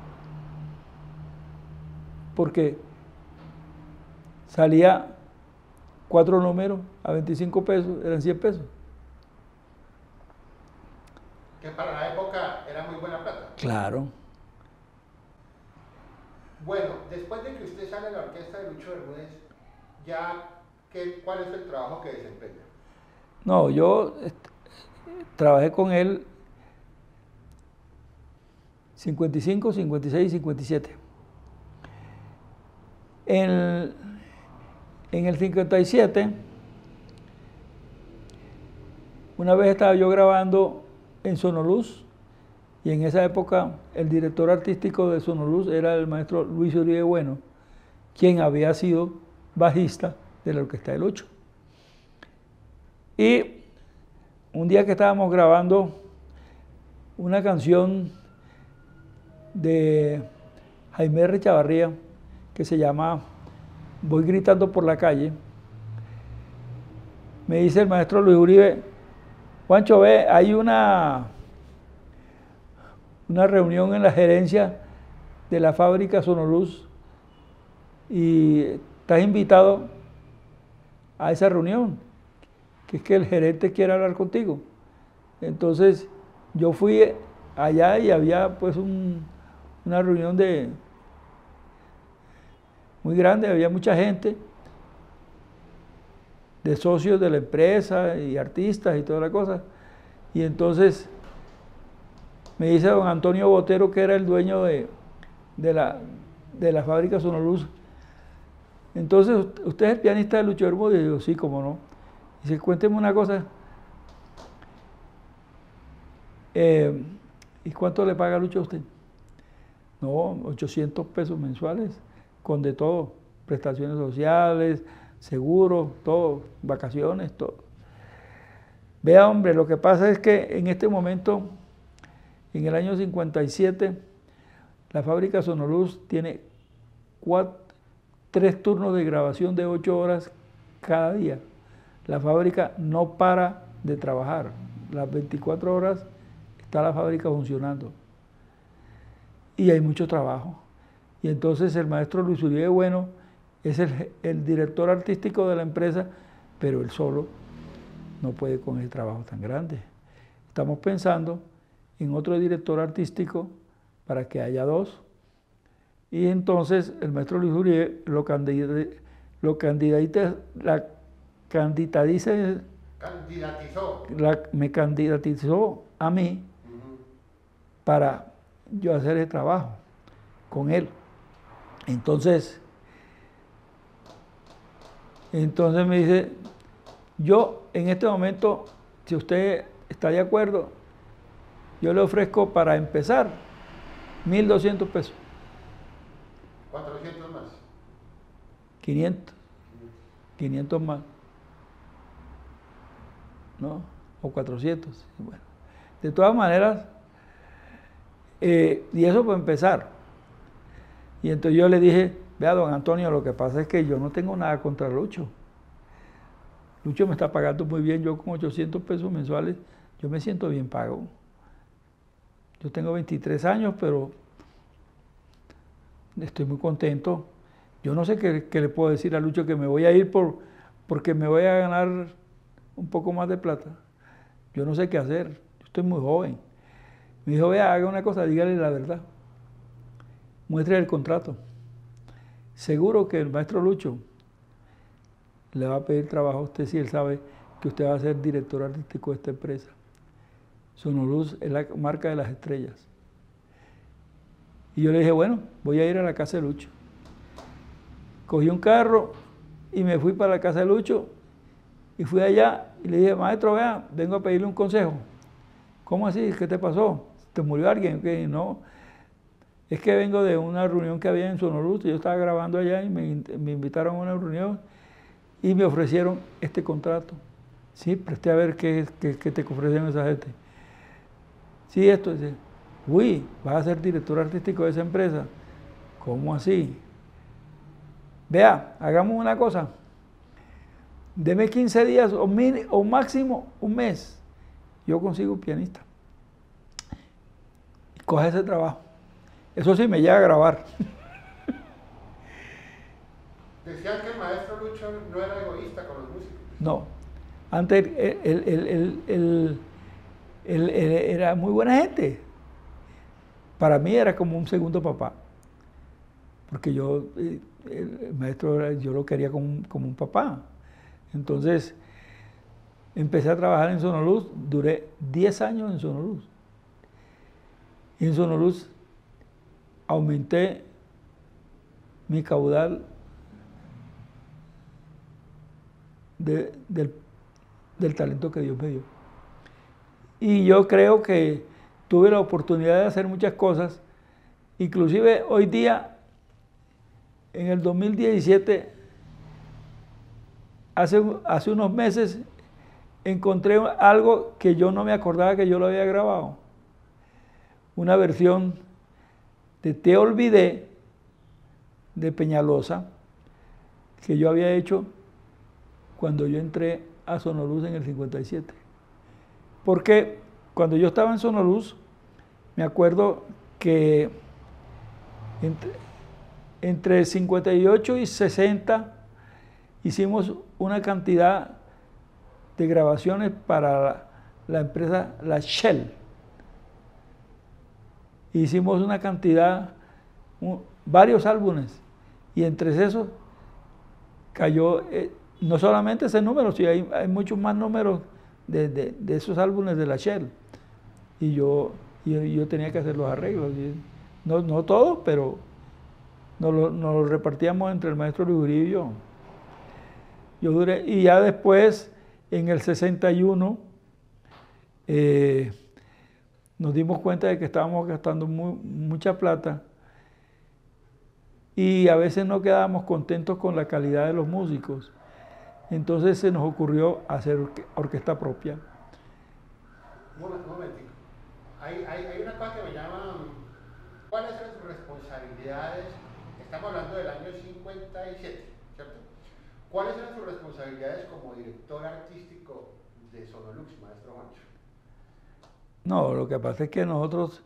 Porque salía cuatro números a veinticinco pesos, eran cien pesos. Que para la época era muy buena plata. Claro. Bueno, después de que usted sale de la orquesta de Lucho Bermúdez, ya, ¿qué, ¿cuál es el trabajo que desempeña? No, yo est- trabajé con él cincuenta y cinco, cincuenta y seis y cincuenta y siete. En el, en el cincuenta y siete, una vez estaba yo grabando en Sonoluz, y en esa época el director artístico de Sonoluz era el maestro Luis Uribe Bueno, quien había sido bajista de la Orquesta de Lucho. Y un día que estábamos grabando una canción de Jaime R. Chavarría que se llama Voy gritando por la calle, me dice el maestro Luis Uribe: Juancho, ve, hay una, una reunión en la gerencia de la fábrica Sonoluz y estás invitado a esa reunión, que es que el gerente quiere hablar contigo. Entonces yo fui allá y había pues un, una reunión de muy grande, había mucha gente, de socios de la empresa y artistas y toda la cosa. Y entonces me dice don Antonio Botero, que era el dueño de, de, la, de la fábrica Sonoluz: entonces, ¿usted es el pianista de Lucho Bermúdez? Y yo: sí, cómo no. Dice: cuénteme una cosa, eh, ¿y cuánto le paga Lucho a usted? No, ochocientos pesos mensuales, con de todo, prestaciones sociales, seguros, todo, vacaciones, todo. Vea, hombre, lo que pasa es que en este momento, en el año cincuenta y siete, la fábrica Sonoluz tiene cuatro, tres turnos de grabación de ocho horas cada día. La fábrica no para de trabajar. Las veinticuatro horas está la fábrica funcionando. Y hay mucho trabajo. Y entonces el maestro Luis Uribe Bueno es el, el director artístico de la empresa, pero él solo no puede con el trabajo tan grande. Estamos pensando en otro director artístico para que haya dos. Y entonces el maestro Luis Uribe lo candidatizó, lo candidatiza, la candidatiza, Candidatizó. la, me candidatizó a mí Uh-huh. para yo hacer el trabajo con él. Entonces, entonces me dice: yo en este momento, si usted está de acuerdo, yo le ofrezco para empezar mil doscientos pesos. cuatrocientos más. quinientos. quinientos más. ¿No? O cuatrocientos. Bueno, de todas maneras, eh, y eso para empezar. Y entonces yo le dije: vea, don Antonio, lo que pasa es que yo no tengo nada contra Lucho. Lucho me está pagando muy bien, yo con ochocientos pesos mensuales, yo me siento bien pago. Yo tengo veintitrés años, pero estoy muy contento. Yo no sé qué, qué le puedo decir a Lucho, que me voy a ir por, porque me voy a ganar un poco más de plata. Yo no sé qué hacer, yo estoy muy joven. Me dijo: vea, haga una cosa, dígale la verdad. Muestre el contrato. Seguro que el maestro Lucho le va a pedir trabajo a usted si él sabe que usted va a ser director artístico de esta empresa. Sonoluz es la marca de las estrellas. Y yo le dije: bueno, voy a ir a la casa de Lucho. cogí un carro y me fui para la casa de Lucho y fui allá y le dije, maestro, vea, vengo a pedirle un consejo. ¿Cómo así? ¿Qué te pasó? ¿Te murió alguien? ¿Qué? No, es que vengo de una reunión que había en Sonoluz, yo estaba grabando allá y me, me invitaron a una reunión y me ofrecieron este contrato. Sí, presté a ver qué, qué, qué te ofrecieron esa gente. Sí, esto, dice, uy, vas a ser director artístico de esa empresa. ¿Cómo así? Vea, hagamos una cosa. Deme quince días o, mini, o máximo un mes. Yo consigo un pianista. Coge ese trabajo. Eso sí me llega a grabar. Decían que el maestro Lucho no era egoísta con los músicos. No. Antes él, él, él, él, él, él era muy buena gente. Para mí era como un segundo papá. Porque yo, el maestro, yo lo quería como un, como un papá. Entonces, empecé a trabajar en Sonoluz, duré diez años en Sonoluz. Y en Sonoluz aumenté mi caudal de, del, del talento que Dios me dio. Y yo creo que tuve la oportunidad de hacer muchas cosas, inclusive hoy día, en el dos mil diecisiete, hace, hace unos meses, encontré algo que yo no me acordaba que yo lo había grabado. Una versión de Te Olvidé, de Peñalosa, que yo había hecho cuando yo entré a Sonoluz en el cincuenta y siete. Porque cuando yo estaba en Sonoluz, me acuerdo que entre, entre cincuenta y ocho y sesenta hicimos una cantidad de grabaciones para la, la empresa La Shell. Hicimos una cantidad, un, varios álbumes, y entre esos cayó, eh, no solamente ese número, sino hay, hay muchos más números de, de, de esos álbumes de La Shell. Y yo, yo, yo tenía que hacer los arreglos. Y no, no todos, pero nos lo, nos lo repartíamos entre el maestro Luis Uribe y yo. Yo duré, y ya después, en el sesenta y uno, eh, nos dimos cuenta de que estábamos gastando muy, mucha plata y a veces no quedábamos contentos con la calidad de los músicos. Entonces se nos ocurrió hacer orque orquesta propia. Un momentico. Hay, hay, hay una cosa que me llama, ¿cuáles son sus responsabilidades? Estamos hablando del año cincuenta y siete, ¿cierto? ¿Cuáles son sus responsabilidades como director artístico de Sonolux, maestro Juancho? No, lo que pasa es que nosotros,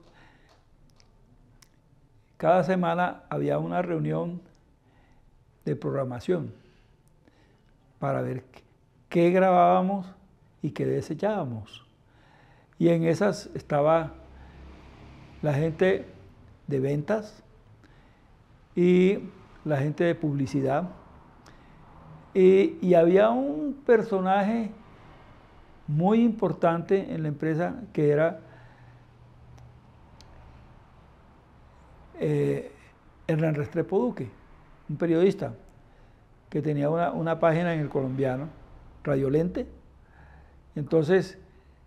cada semana había una reunión de programación para ver qué grabábamos y qué desechábamos. Y en esas estaba la gente de ventas y la gente de publicidad. Y, y había un personaje muy importante en la empresa que era eh, Hernán Restrepo Duque, un periodista que tenía una, una página en El Colombiano, Radiolente. Entonces,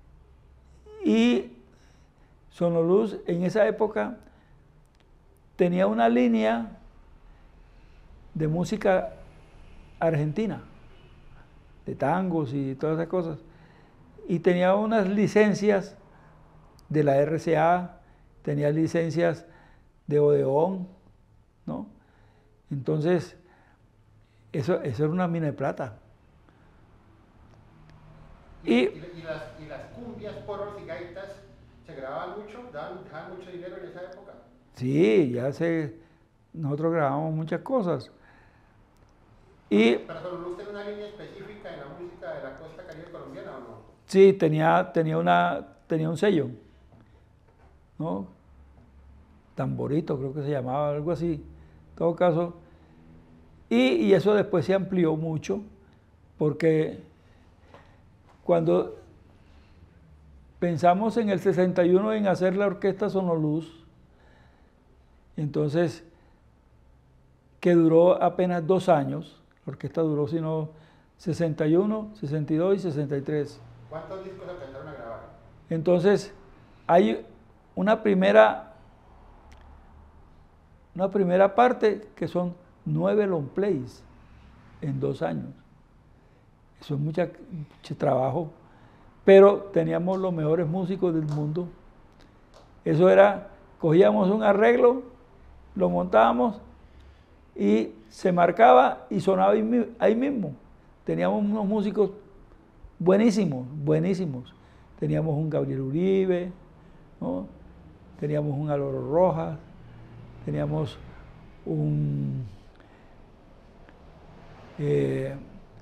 y Sonoluz en esa época tenía una línea de música argentina, de tangos y todas esas cosas. Y tenía unas licencias de la R C A, tenía licencias de Odeón, ¿no? Entonces, eso, eso era una mina de plata. ¿Y, y, y, las, y las cumbias, porros y gaitas se grababan mucho? ¿Daban, daban mucho dinero en esa época? Sí, ya se, nosotros grabamos muchas cosas. Y, ¿Pero Sonoluz tiene una línea específica en la música de la costa caribe colombiana o no? Sí, tenía, tenía, una, tenía un sello, ¿no? Tamborito, creo que se llamaba, algo así, en todo caso. Y, y eso después se amplió mucho, porque cuando pensamos en el sesenta y uno en hacer la orquesta Sonoluz, entonces que duró apenas dos años. La orquesta duró sino sesenta y uno, sesenta y dos y sesenta y tres. ¿Cuántos discos alcanzaron a grabar? Entonces, hay una primera, una primera parte que son nueve long plays en dos años. Eso es mucha, mucho trabajo, pero teníamos los mejores músicos del mundo. Eso era, cogíamos un arreglo, lo montábamos y se marcaba y sonaba ahí mismo. Teníamos unos músicos buenísimos, buenísimos. Teníamos un Gabriel Uribe, ¿no? Teníamos un Álvaro Rojas, teníamos un eh,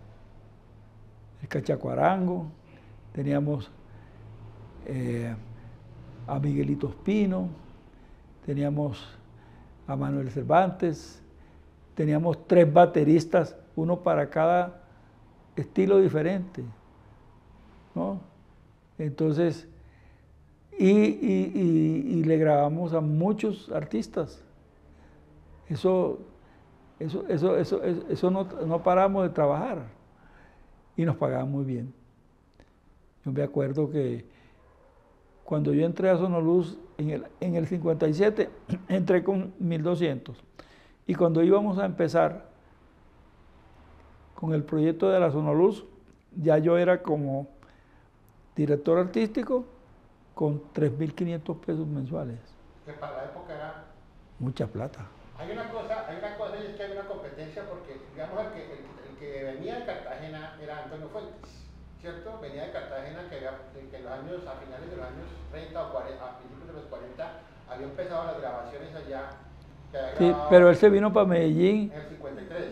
el Cachaco Arango, teníamos eh, a Miguelito Espino, teníamos a Manuel Cervantes, teníamos tres bateristas, uno para cada estilo diferente, ¿no? Entonces, y, y, y, y le grabamos a muchos artistas. Eso, eso, eso, eso, eso no, no paramos de trabajar y nos pagaban muy bien. Yo me acuerdo que cuando yo entré a Sonoluz en el, en el cincuenta y siete, entré con mil doscientos. Y cuando íbamos a empezar con el proyecto de la Sonoluz, ya yo era como director artístico con tres mil quinientos pesos mensuales. Que para la época era mucha plata. Hay una cosa, hay una cosa y es que hay una competencia porque, digamos, el que, el, el que venía de Cartagena era Antonio Fuentes, ¿cierto? Venía de Cartagena que, había, que en los años, a finales de los años treinta o cuarenta, a principios de los cuarenta, había empezado las grabaciones allá. Que había sí, pero él se vino para Medellín. En el cincuenta y tres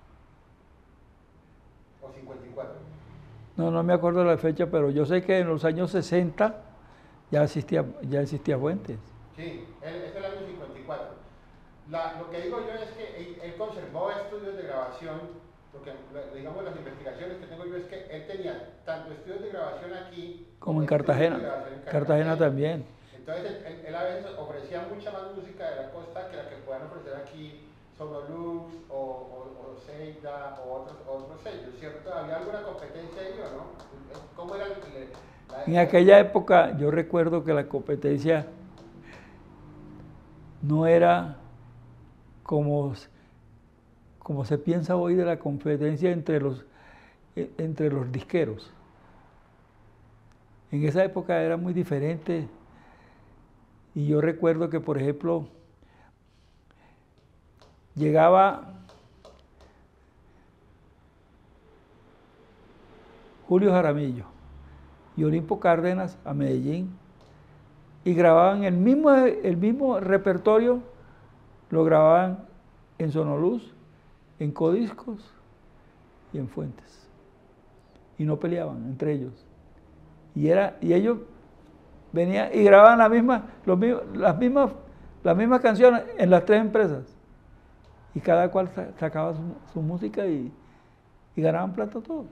o cincuenta y cuatro. No, no me acuerdo la fecha, pero yo sé que en los años sesenta ya existía, ya existía Fuentes. Sí, él, es el año cincuenta y cuatro. La, lo que digo yo es que él, él conservó estudios de grabación, porque digamos las investigaciones que tengo yo es que él tenía tanto estudios de grabación aquí como en Cartagena. En Cartagena, Cartagena también. Entonces él, él a veces ofrecía mucha más música de la costa que la que puedan ofrecer aquí Sonolux o, o, o Seida o otros, otros sellos, ¿cierto? ¿Había alguna competencia ahí o no? ¿Cómo era el, la, en aquella época yo recuerdo que la competencia no era como, como se piensa hoy de la competencia entre los, entre los disqueros. En esa época era muy diferente y yo recuerdo que, por ejemplo, llegaba Julio Jaramillo y Olimpo Cárdenas a Medellín y grababan el mismo, el mismo repertorio, lo grababan en Sonoluz, en Codiscos y en Fuentes. Y no peleaban entre ellos. Y, era, y ellos venían y grababan la misma, los mismos, las, mismas, las mismas canciones en las tres empresas. Y cada cual sacaba su, su música y, y ganaban plata todos.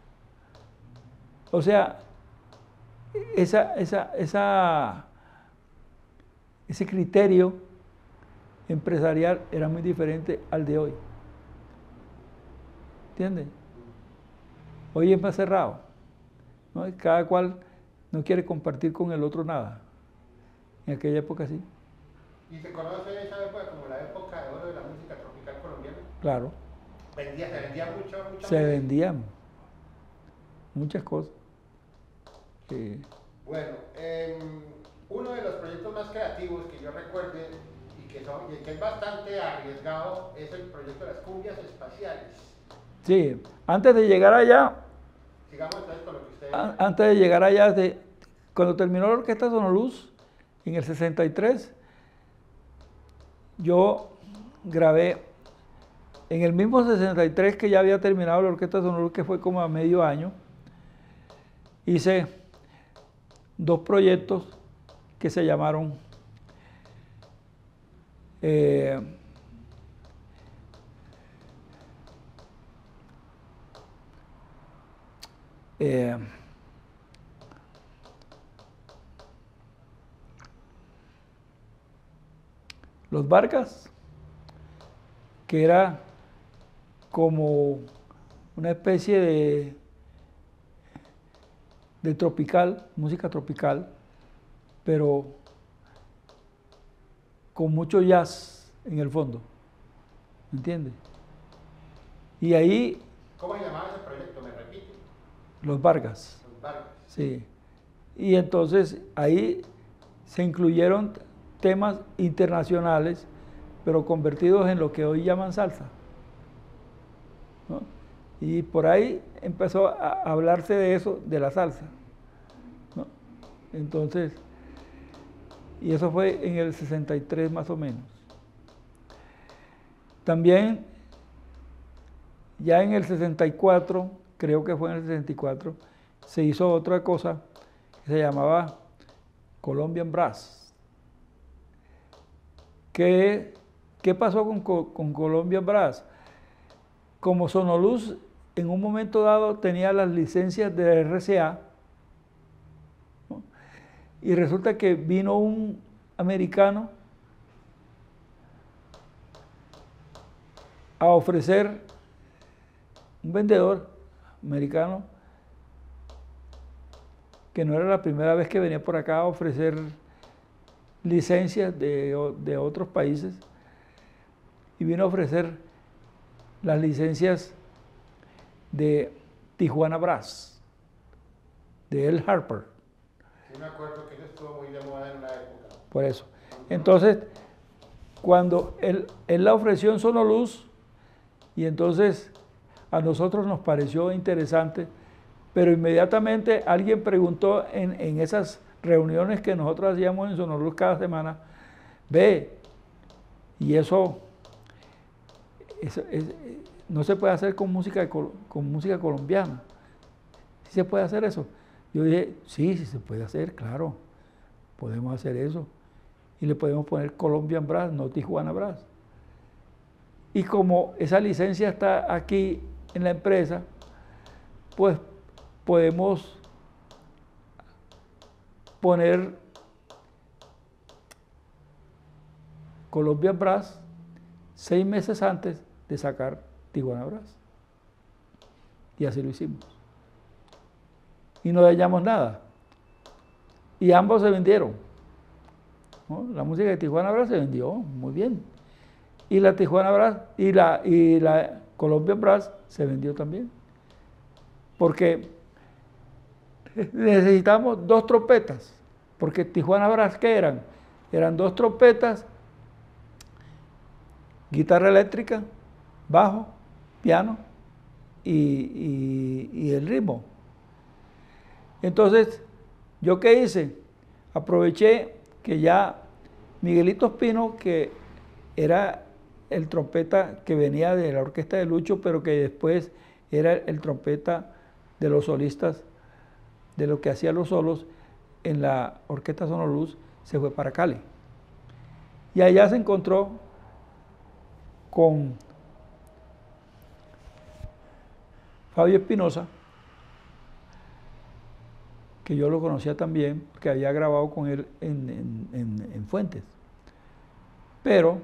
O sea, esa, esa, esa, ese criterio empresarial era muy diferente al de hoy. ¿Entiendes? Hoy es más cerrado, ¿no? Cada cual no quiere compartir con el otro nada. En aquella época sí. ¿Y se conoce esa época como la época de oro de la música tropical colombiana? Claro. ¿Vendía, ¿Se vendía mucho? mucho se vendían muchas cosas. Sí. Bueno, eh, uno de los proyectos más creativos que yo recuerde y que, son, y que es bastante arriesgado es el proyecto de las cumbias espaciales. Sí, antes de llegar allá, sigamos entonces con lo que usted... a, antes de llegar allá, de, cuando terminó la orquesta Sonoluz, en el sesenta y tres, yo grabé, en el mismo sesenta y tres que ya había terminado la orquesta Sonoluz, que fue como a medio año, hice dos proyectos que se llamaron eh, eh, Los Vargas que era como una especie de, de tropical, música tropical, pero con mucho jazz en el fondo, ¿me entiendes? Y ahí... ¿Cómo se llamaba ese proyecto? ¿Me repite? Los Vargas. Los Vargas. Sí. Y entonces ahí se incluyeron temas internacionales, pero convertidos en lo que hoy llaman salsa, ¿no? Y por ahí empezó a hablarse de eso, de la salsa, ¿no? Entonces, y eso fue en el sesenta y tres más o menos. También, ya en el sesenta y cuatro, creo que fue en el sesenta y cuatro, se hizo otra cosa que se llamaba Colombian Brass. ¿Qué, qué pasó con, con Colombian Brass? Como Sonoluz en un momento dado tenía las licencias de R C A, ¿no? Y resulta que vino un americano a ofrecer, un vendedor americano, que no era la primera vez que venía por acá a ofrecer licencias de, de otros países, y vino a ofrecer las licencias de Tijuana Brass, de El Harper. Sí, me acuerdo que eso estuvo muy de moda en una época. Por eso. Entonces, cuando él, él la ofreció en Sonoluz, y entonces a nosotros nos pareció interesante, pero inmediatamente alguien preguntó en, en esas reuniones que nosotros hacíamos en Sonoluz cada semana, ve, y eso, eso es, no se puede hacer con música, con música colombiana. ¿Sí se puede hacer eso? Yo dije, sí, sí se puede hacer, claro, podemos hacer eso. Y le podemos poner Colombian Brass, no Tijuana Brass. Y como esa licencia está aquí en la empresa, pues podemos poner Colombian Brass seis meses antes de sacar Tijuana Brass. Y así lo hicimos. Y no dañamos nada. Y ambos se vendieron, ¿no? La música de Tijuana Brass se vendió muy bien. Y la Tijuana Brass y la, y la Colombian Brass se vendió también. Porque necesitamos dos trompetas. Porque Tijuana Brass, ¿qué eran? Eran dos trompetas, guitarra eléctrica, bajo, piano y, y, y el ritmo. Entonces, ¿yo qué hice? Aproveché que ya Miguelito Espino, que era el trompeta que venía de la orquesta de Lucho, pero que después era el trompeta de los solistas, de lo que hacía los solos en la orquesta Sonoluz, se fue para Cali. Y allá se encontró con Fabio Espinosa, que yo lo conocía también, que había grabado con él en, en, en, en Fuentes. Pero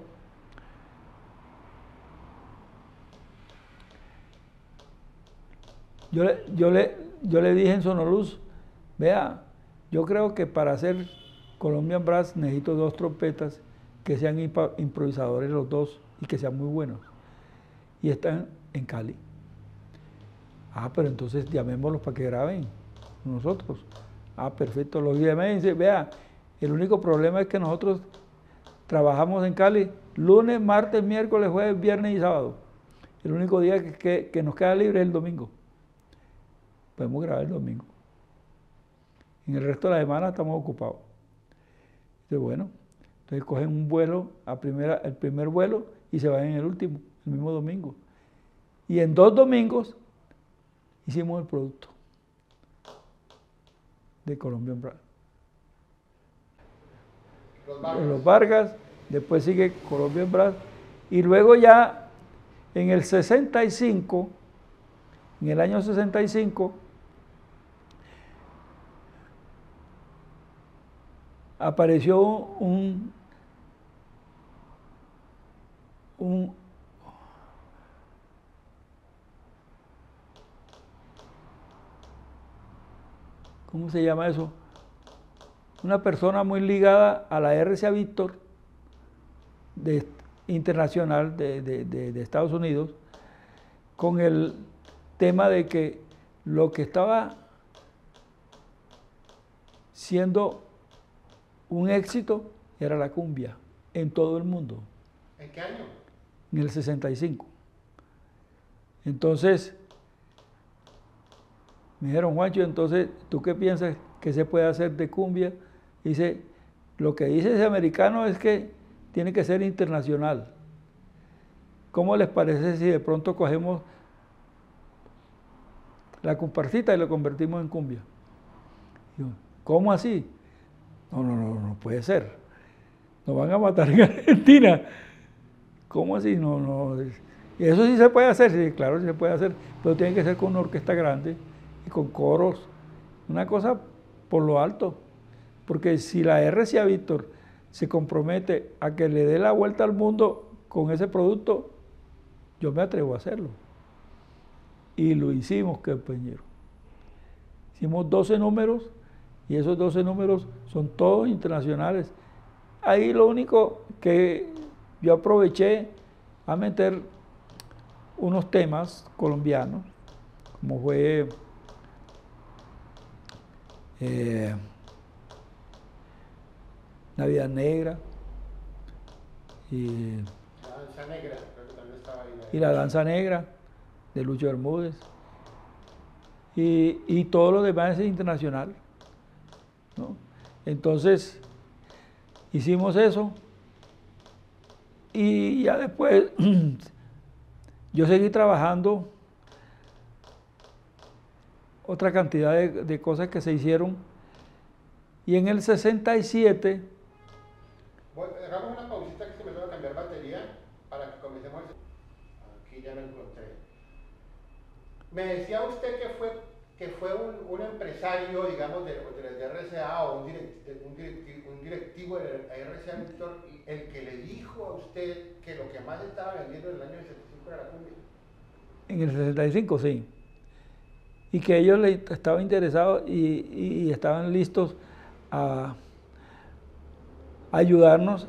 yo, yo, le, yo le dije en Sonoluz, vea, yo creo que para hacer Colombian Brass necesito dos trompetas que sean improvisadores los dos y que sean muy buenos. Y están en Cali. Ah, pero entonces llamémoslos para que graben nosotros. Ah, perfecto. Los llamé y dice, vea, el único problema es que nosotros trabajamos en Cali lunes, martes, miércoles, jueves, viernes y sábado. El único día que, que, que nos queda libre es el domingo. Podemos grabar el domingo. En el resto de la semana estamos ocupados. Dice, bueno, entonces cogen un vuelo, a primera, el primer vuelo, y se van en el último, el mismo domingo. Y en dos domingos hicimos el producto de Colombian Brass. Los Vargas. Los Vargas, después sigue Colombian Brass, y luego ya en el sesenta y cinco, en el año sesenta y cinco, apareció un, un, ¿cómo se llama eso? Una persona muy ligada a la R C A Víctor de, internacional de, de, de, de Estados Unidos, con el tema de que lo que estaba siendo un éxito era la cumbia en todo el mundo. ¿En qué año? En el sesenta y cinco. Entonces, me dijeron, Juancho, entonces, ¿tú qué piensas que se puede hacer de cumbia? Dice, lo que dice ese americano es que tiene que ser internacional. ¿Cómo les parece si de pronto cogemos la comparsita y lo convertimos en cumbia? Yo, ¿cómo así? No, no, no, no puede ser. Nos van a matar en Argentina. ¿Cómo así? No, no. Y eso sí se puede hacer, sí, claro, sí se puede hacer, pero tiene que ser con una orquesta grande y con coros, una cosa por lo alto. Porque si la R C A Víctor se compromete a que le dé la vuelta al mundo con ese producto, yo me atrevo a hacerlo. Y lo hicimos, compañero. Hicimos doce números y esos doce números son todos internacionales. Ahí lo único que yo aproveché a meter unos temas colombianos, como fue eh, Navidad Negra y La danza negra, creo que también estaba ahí. y la danza negra de Lucho Bermúdez y, y todo lo demás es internacional, ¿no? Entonces hicimos eso y ya después yo seguí trabajando otra cantidad de, de cosas que se hicieron y en el sesenta y siete... Bueno, hagamos una pausita que se me va a cambiar batería para que comencemos. Aquí ya lo encontré. Me decía usted que fue, que fue un, un empresario, digamos, de, de, de R C A o un, direct, un, directivo, un directivo de R C A Víctor, el que le dijo a usted que lo que más estaba vendiendo en el año sesenta y cinco era la cumbia. En el sesenta y cinco, sí. Y que ellos le estaban interesados y, y, y estaban listos a ayudarnos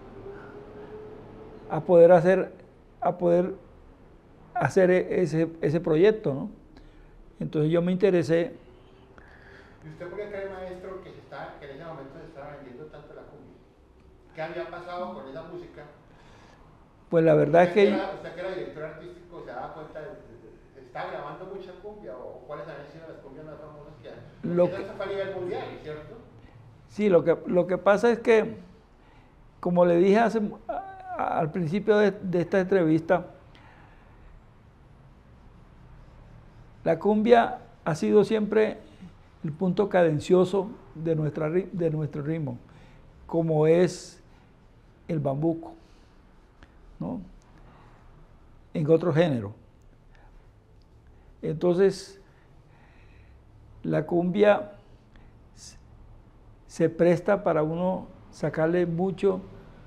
a poder hacer, a poder hacer ese, ese proyecto, ¿no? Entonces yo me interesé. ¿Y usted por qué cree, maestro, que, se está, que en ese momento se estaba vendiendo tanto la cumbia? ¿Qué había pasado con esa música? Pues la verdad es que... Era, ¿usted que era director artístico se daba cuenta de, de, de, de está grabando mucha cumbia o cuáles habían sido las cumbias más famosas que hay? Lo Esa que, fue a nivel mundial, ¿cierto? Sí, lo que, lo que pasa es que, como le dije hace, a, al principio de, de esta entrevista, la cumbia ha sido siempre el punto cadencioso de, nuestra, de nuestro ritmo, como es el bambuco, ¿no? En otro género. Entonces, la cumbia se presta para uno sacarle mucho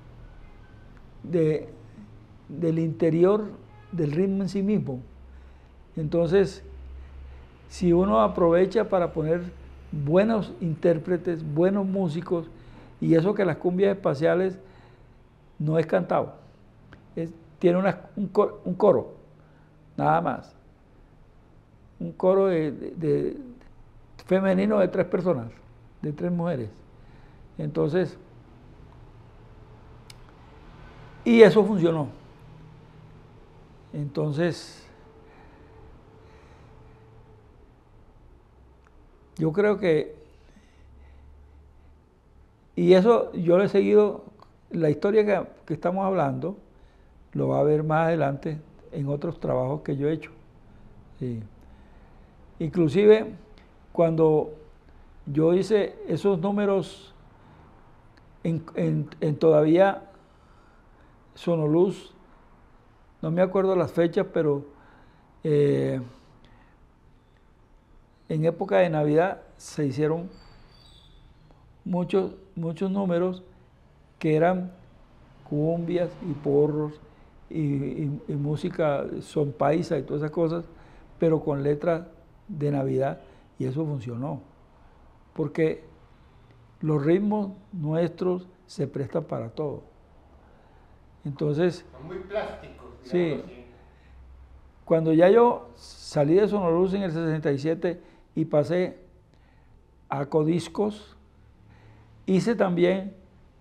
de, del interior del ritmo en sí mismo. Entonces, si uno aprovecha para poner buenos intérpretes, buenos músicos, y eso que las cumbias espaciales no es cantado, es, tiene una, un, coro, un coro, nada más. Un coro de, de, de femenino de tres personas, de tres mujeres. Entonces, y eso funcionó. Entonces, yo creo que, y eso yo le he seguido, la historia que, que estamos hablando, lo va a ver más adelante en otros trabajos que yo he hecho. Sí. Inclusive, cuando yo hice esos números en, en, en todavía Sonoluz, no me acuerdo las fechas, pero eh, en época de Navidad se hicieron muchos, muchos números que eran cumbias y porros y, y, y música son paisa y todas esas cosas, pero con letras de Navidad, y eso funcionó. porque los ritmos nuestros se prestan para todo. Entonces, son muy plásticos, sí, así. Cuando ya yo salí de Sonoluz en el sesenta y siete y pasé a Codiscos, hice también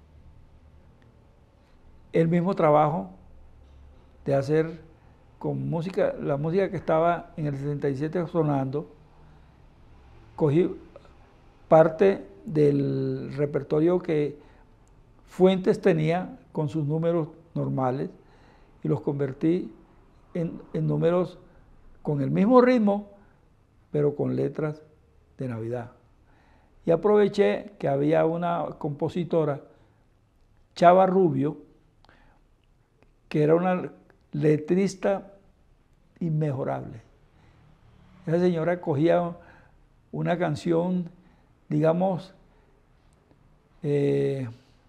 el mismo trabajo de hacer con música, la música que estaba en el sesenta y siete sonando, cogí parte del repertorio que Fuentes tenía con sus números normales y los convertí en, en números con el mismo ritmo, pero con letras de Navidad. Y aproveché que había una compositora, Chava Rubio, que era una letrista inmejorable. Esa señora cogía una canción, digamos, eh,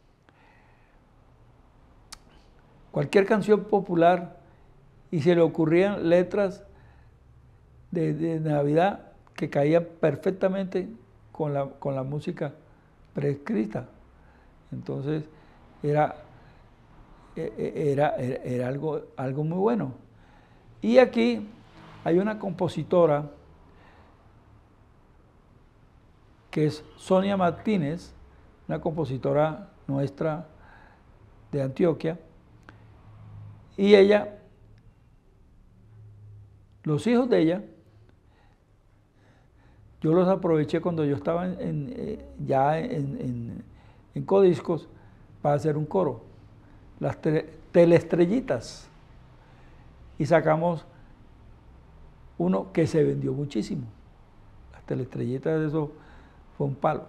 cualquier canción popular, y se le ocurrían letras de, de Navidad que caían perfectamente con la, con la música preescrita. Entonces era, era, era, era algo, algo muy bueno. Y aquí hay una compositora que es Sonia Martínez, una compositora nuestra de Antioquia, y ella, los hijos de ella, yo los aproveché cuando yo estaba en, en, eh, ya en, en, en Codiscos para hacer un coro, las Teleestrellitas, y sacamos uno que se vendió muchísimo. Las Teleestrellitas, eso fue un palo.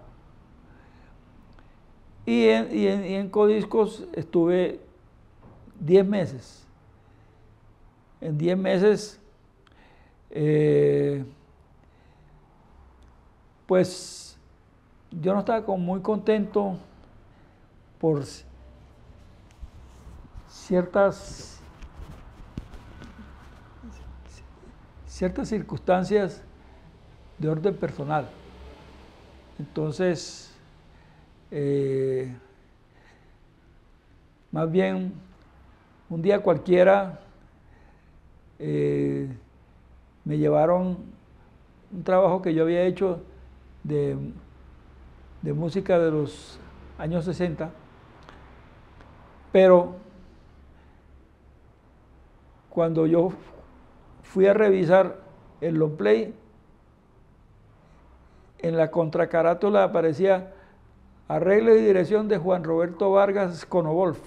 Y en, y en, y en Codiscos estuve diez meses. En diez meses, eh, pues yo no estaba como muy contento por ciertas, ciertas circunstancias de orden personal. Entonces, eh, más bien, un día cualquiera eh, me llevaron un trabajo que yo había hecho de, de música de los años sesenta, pero cuando yo fui a revisar el long play, en la contracarátula aparecía arreglo y dirección de Juan Roberto Vargas Conovolf.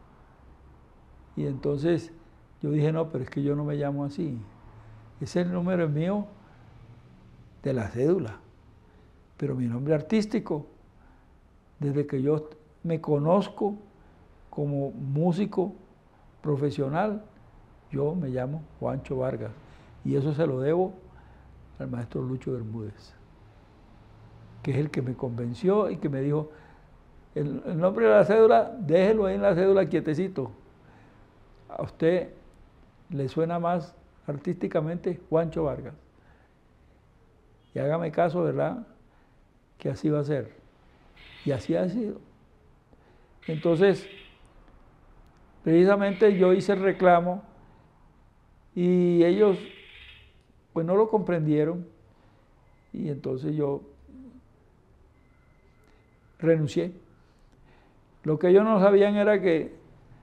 Y entonces yo dije, no, pero es que yo no me llamo así. Ese es el número mío de la cédula. Pero mi nombre artístico, desde que yo me conozco como músico profesional, yo me llamo Juancho Vargas. Y eso se lo debo al maestro Lucho Bermúdez, que es el que me convenció y que me dijo, el, el nombre de la cédula, déjelo ahí en la cédula quietecito. A usted le suena más artísticamente Juancho Vargas. Y hágame caso, ¿verdad? Que así va a ser. Y así ha sido. Entonces, precisamente yo hice el reclamo y ellos pues no lo comprendieron, y entonces yo renuncié. Lo que ellos no sabían era que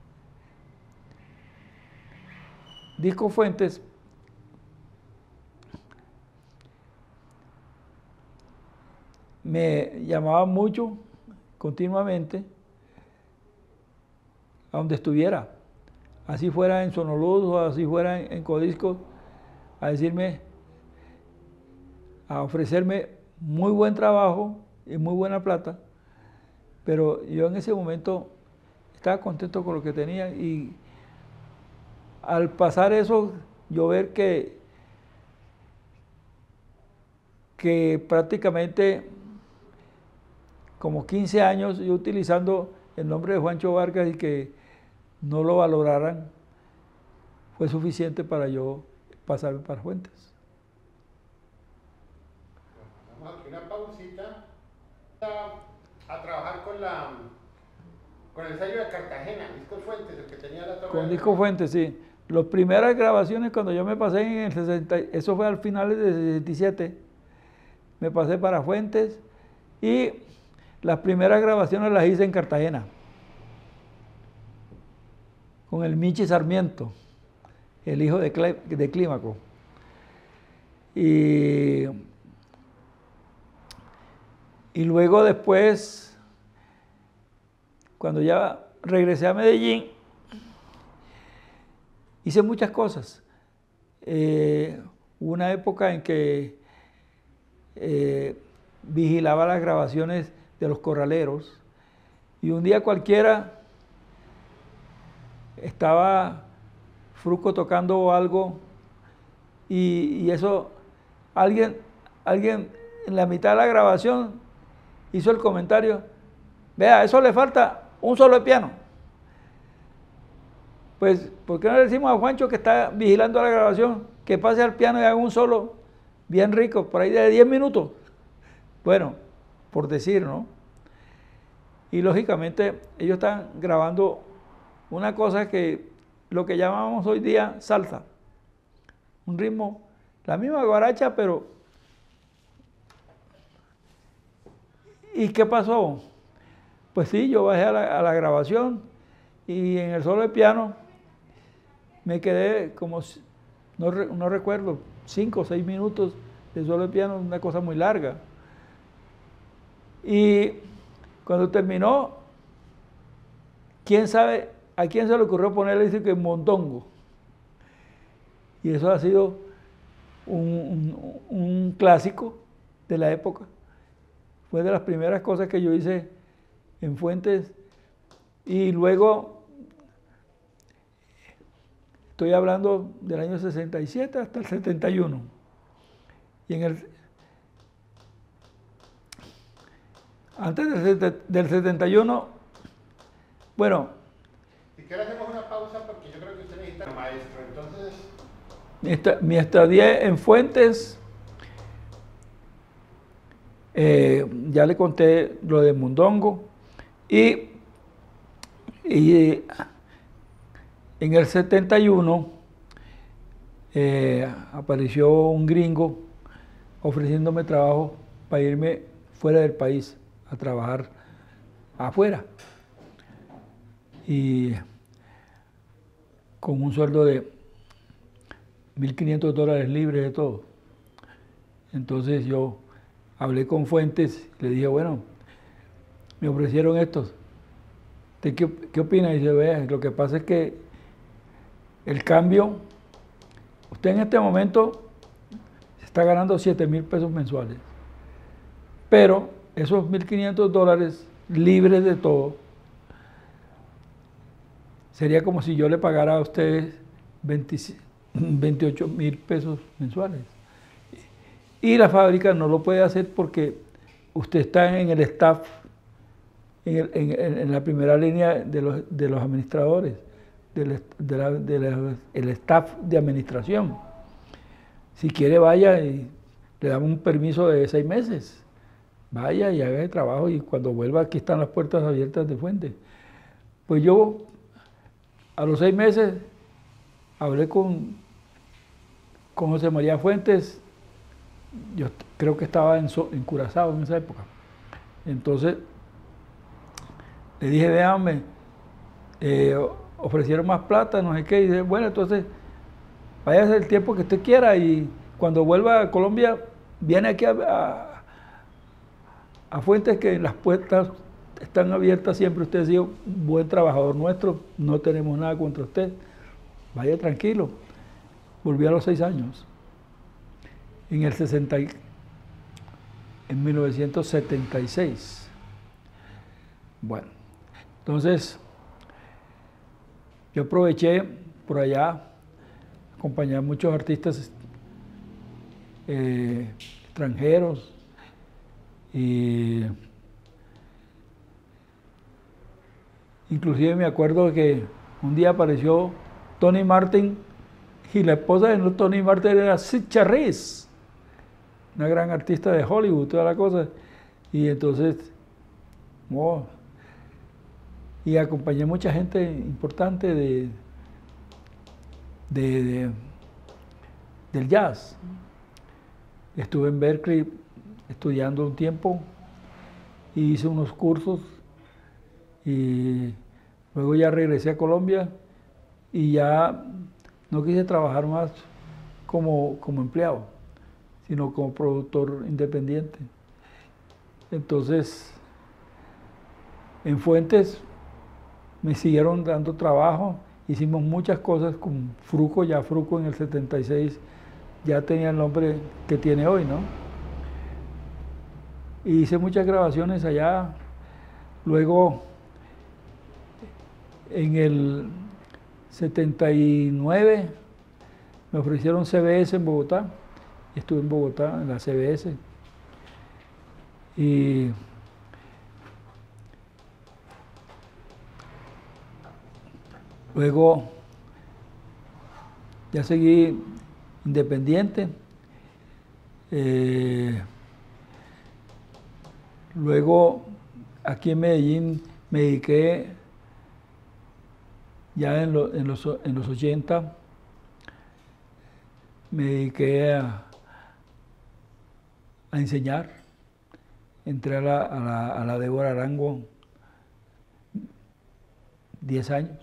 Disco Fuentes me llamaba mucho, continuamente, a donde estuviera, así fuera en Sonoluz o así fuera en, en Codiscos, a decirme, a ofrecerme muy buen trabajo y muy buena plata, pero yo en ese momento estaba contento con lo que tenía, y al pasar eso, yo ver que, que prácticamente como quince años yo utilizando el nombre de Juancho Vargas y que no lo valoraran, fue suficiente para yo pasarme para Fuentes. Vamos aquí una pausita a trabajar con la con el sello de Cartagena, Discos Fuentes, el que tenía la torre. Con Discos Fuentes, sí. Las primeras grabaciones cuando yo me pasé en el sesenta, eso fue al finales del sesenta y siete, me pasé para Fuentes y las primeras grabaciones las hice en Cartagena, con el Michi Sarmiento, el hijo de, Cle de Clímaco. Y, y luego después, cuando ya regresé a Medellín, hice muchas cosas. Eh, hubo una época en que eh, vigilaba las grabaciones de los corraleros y un día cualquiera estaba Fruco tocando algo y, y eso, alguien, alguien en la mitad de la grabación hizo el comentario: vea, eso le falta un solo de piano. Pues, ¿por qué no le decimos a Juancho, que está vigilando la grabación, que pase al piano y haga un solo bien rico, por ahí de diez minutos? Bueno, por decir, ¿no? Y lógicamente ellos están grabando una cosa que lo que llamamos hoy día salsa, un ritmo, la misma guaracha, pero... ¿Y qué pasó? Pues sí, yo bajé a la, a la grabación y en el solo de piano me quedé como, no, no recuerdo, cinco o seis minutos de solo de piano, una cosa muy larga. Y cuando terminó, quién sabe a quién se le ocurrió ponerle, dice que mondongo. Y eso ha sido un, un, un clásico de la época. Fue de las primeras cosas que yo hice en Fuentes. Y luego, estoy hablando del año sesenta y siete hasta el setenta y uno. Y en el, antes del, del setenta y uno, bueno. Si quieres hacemos una pausa porque yo creo que usted necesita un maestro. Entonces, mi, esta, mi estadía en Fuentes, eh, ya le conté lo de mondongo. Y, y en el setenta y uno eh, apareció un gringo ofreciéndome trabajo para irme fuera del país a trabajar afuera. Y con un sueldo de mil quinientos dólares libres de todo. Entonces yo hablé con Fuentes, le dije, bueno, me ofrecieron estos. ¿Qué, qué opina? Y dice, vea, lo que pasa es que el cambio, usted en este momento está ganando siete mil pesos mensuales, pero esos mil quinientos dólares libres de todo, sería como si yo le pagara a ustedes veintiocho mil pesos mensuales. Y la fábrica no lo puede hacer porque usted está en el staff, en, el, en, en la primera línea de los, de los administradores, del de la, de la, el staff de administración. Si quiere, vaya y le damos un permiso de seis meses. Vaya y haga el trabajo y cuando vuelva aquí están las puertas abiertas de Fuentes. Pues yo a los seis meses hablé con, con José María Fuentes. Yo creo que estaba en, en Curazao en esa época. Entonces le dije, véanme, eh, ofrecieron más plata, no sé qué. Y dije, bueno, entonces váyase el tiempo que usted quiera y cuando vuelva a Colombia, viene aquí a, a, a Fuentes, que las puertas están abiertas siempre. Usted ha sido un buen trabajador nuestro, no tenemos nada contra usted. Vaya tranquilo. Volví a los seis años. En el sesenta, en mil novecientos setenta y seis. Bueno, entonces yo aproveché por allá, acompañé a muchos artistas eh, extranjeros y inclusive me acuerdo que un día apareció Tony Martin y la esposa de Tony Martin era Sid Charisse, una gran artista de Hollywood, toda la cosa. Y entonces Oh, y acompañé mucha gente importante de, de, de- del jazz. Estuve en Berkeley estudiando un tiempo y hice unos cursos y luego ya regresé a Colombia y ya no quise trabajar más como, como empleado, sino como productor independiente. Entonces, en Fuentes me siguieron dando trabajo, hicimos muchas cosas con Fruco, ya Fruco en el setenta y seis ya tenía el nombre que tiene hoy, ¿no? Y hice muchas grabaciones allá. Luego, en el setenta y nueve me ofrecieron C B S en Bogotá. Estuve en Bogotá, en la C B S. Y luego ya seguí independiente. Eh, luego aquí en Medellín me dediqué ya en, lo- en los, en los ochenta, me dediqué a, a enseñar. Entré a la, a la, a la Débora Arango diez años.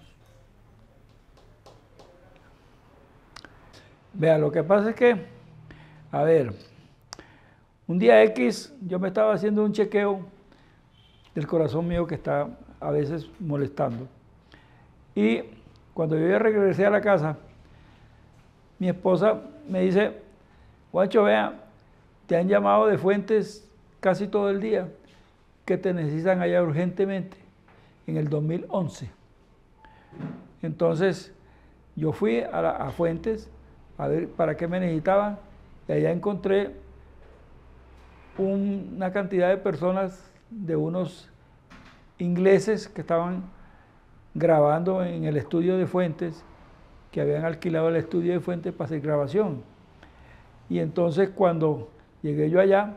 Vea, lo que pasa es que, a ver, un día X yo me estaba haciendo un chequeo del corazón mío que está a veces molestando. Y cuando yo ya regresé a la casa, mi esposa me dice, Juancho, vea, te han llamado de Fuentes casi todo el día, que te necesitan allá urgentemente, en el dos mil once. Entonces, yo fui a, la- a Fuentes a ver para qué me necesitaban, y allá encontré un- una cantidad de personas, de unos ingleses que estaban grabando en el estudio de Fuentes, que habían alquilado el estudio de Fuentes para hacer grabación. Y entonces cuando llegué yo allá,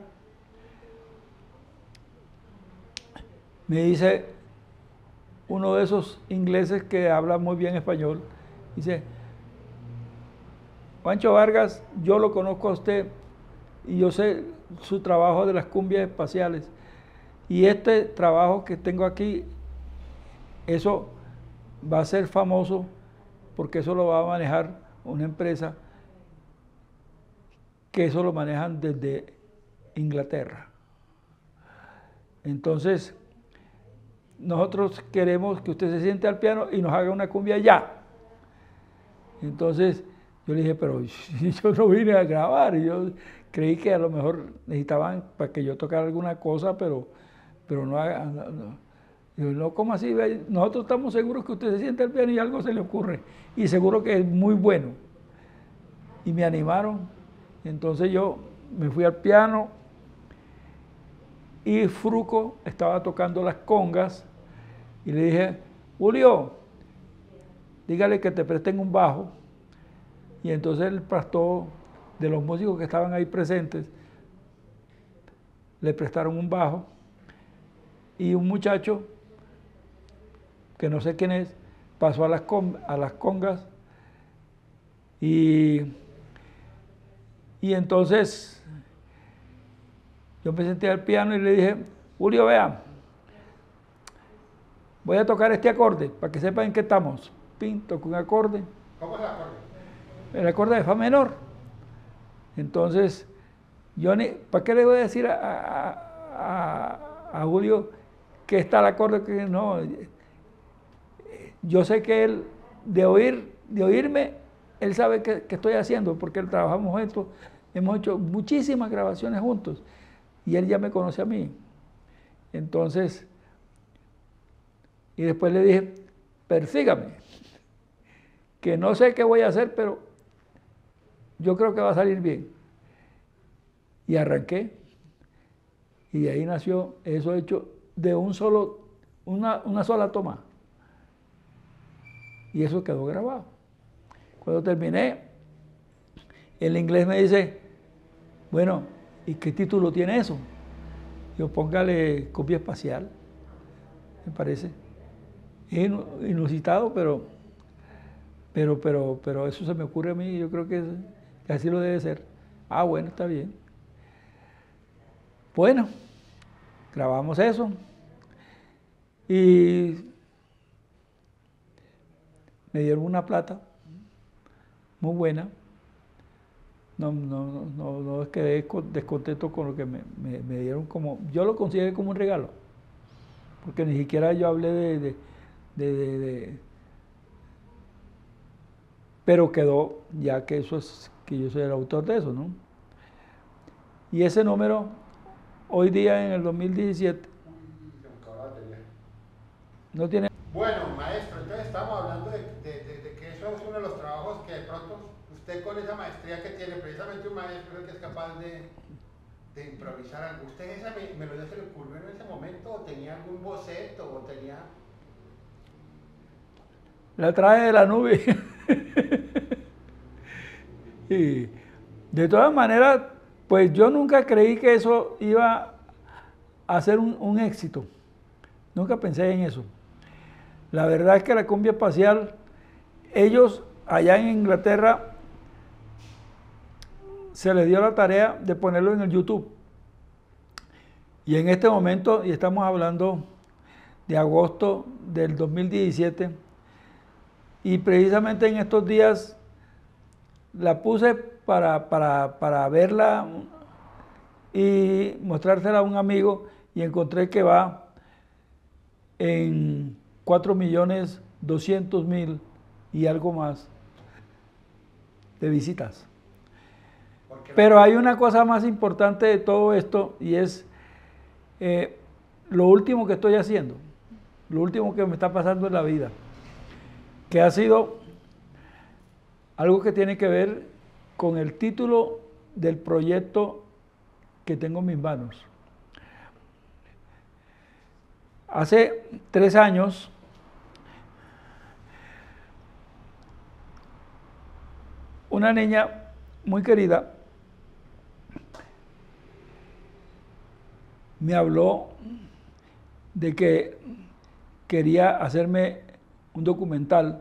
me dice uno de esos ingleses que habla muy bien español, dice, Juancho Vargas, yo lo conozco a usted y yo sé su trabajo de las cumbias espaciales. Y este trabajo que tengo aquí, eso va a ser famoso porque eso lo va a manejar una empresa que eso lo manejan desde Inglaterra. Entonces, nosotros queremos que usted se siente al piano y nos haga una cumbia ya. Entonces, yo le dije, pero yo no vine a grabar. Y yo creí que a lo mejor necesitaban para que yo tocara alguna cosa, pero, pero no haga. No, no. Yo, no, ¿cómo así? Nosotros estamos seguros que usted se siente al piano y algo se le ocurre. Y seguro que es muy bueno. Y me animaron. Entonces yo me fui al piano y Fruco estaba tocando las congas y le dije, Julio, dígale que te presten un bajo. Y entonces el pastor de los músicos que estaban ahí presentes le prestaron un bajo y un muchacho, que no sé quién es, pasó a las, con, a las congas y, y entonces yo me senté al piano y le dije, Julio, vea, voy a tocar este acorde para que sepan en qué estamos. Pin, toco un acorde. ¿Cómo es el acorde? El acorde de fa menor. Entonces, yo ni, ¿para qué le voy a decir a, a, a, a Julio que está el acorde? Que no, yo sé que él, de oír, de oírme, él sabe qué que estoy haciendo, porque él trabajamos esto, hemos hecho muchísimas grabaciones juntos, y él ya me conoce a mí. Entonces, y después le dije, persígame, que no sé qué voy a hacer, pero yo creo que va a salir bien. Y arranqué, y de ahí nació eso hecho de un solo, una, una sola toma. Y eso quedó grabado. Cuando terminé, el inglés me dice, bueno, ¿y qué título tiene eso? Yo póngale copia espacial. me parece. Es inusitado, pero, pero, pero, pero eso se me ocurre a mí y yo creo que, que así lo debe ser. Ah, bueno, está bien. Bueno, grabamos eso y me dieron una plata muy buena. No, no, no, no quedé descontento con lo que me, me, me dieron como, yo lo consideré como un regalo, porque ni siquiera yo hablé de, de, de, de, de pero quedó ya que eso es, que yo soy el autor de eso, ¿no? Y ese número, hoy día en el dos mil diecisiete, no tiene... Bueno, maestro, entonces estamos hablando de, de, de, de que eso es uno de los trabajos que de pronto usted con esa maestría que tiene, precisamente un maestro que es capaz de, de improvisar algo. ¿Usted esa melodía se le ocurrió en ese momento o tenía algún boceto o tenía...? La traje de la nube. Y de todas maneras, pues yo nunca creí que eso iba a ser un, un éxito. Nunca pensé en eso. La verdad es que la cumbia espacial, ellos allá en Inglaterra se les dio la tarea de ponerlo en el YouTube. Y en este momento, y estamos hablando de agosto del dos mil diecisiete, y precisamente en estos días la puse para, para, para verla y mostrársela a un amigo y encontré que va en cuatro millones doscientos mil y algo más de visitas. Pero hay una cosa más importante de todo esto y es eh, lo último que estoy haciendo, lo último que me está pasando en la vida, que ha sido algo que tiene que ver con el título del proyecto que tengo en mis manos. Hace tres años, una niña muy querida me habló de que quería hacerme un documental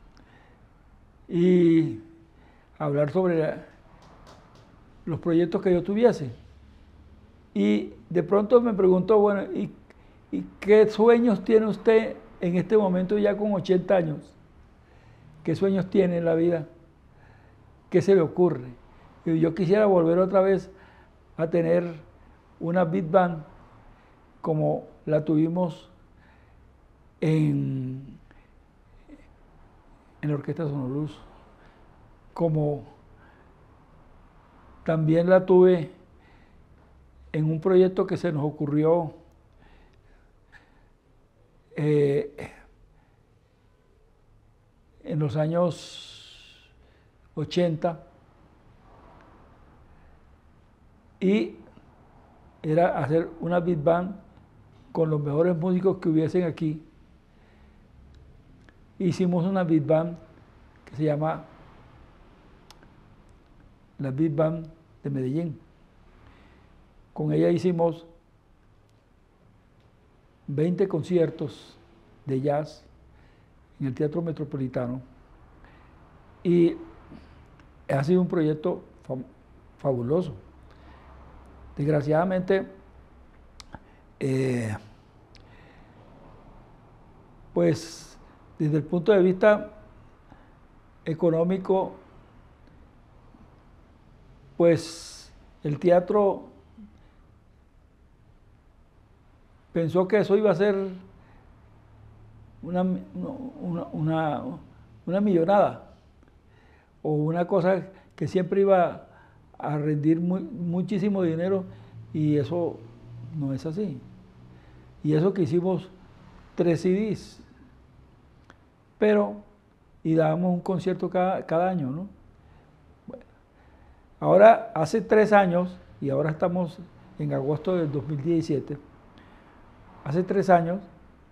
y hablar sobre los proyectos que yo tuviese. Y de pronto me preguntó, bueno, ¿y, ¿y qué sueños tiene usted en este momento ya con ochenta años? ¿Qué sueños tiene en la vida? ¿Qué se le ocurre? Y yo quisiera volver otra vez a tener una big band como la tuvimos en, en la Orquesta Sonoluz, como también la tuve en un proyecto que se nos ocurrió eh, en los años ochenta y era hacer una big band con los mejores músicos que hubiesen aquí. Hicimos una big band que se llama la Big Band de Medellín. Con ella hicimos veinte conciertos de jazz en el Teatro Metropolitano y ha sido un proyecto fabuloso. Desgraciadamente, eh, pues desde el punto de vista económico, pues el teatro pensó que eso iba a ser una, una, una, una millonada o una cosa que siempre iba a rendir muy, muchísimo dinero y eso no es así. Y eso que hicimos tres C Ds, pero y dábamos un concierto cada, cada año, ¿no? Bueno, ahora hace tres años, y ahora estamos en agosto del dos mil diecisiete, hace tres años,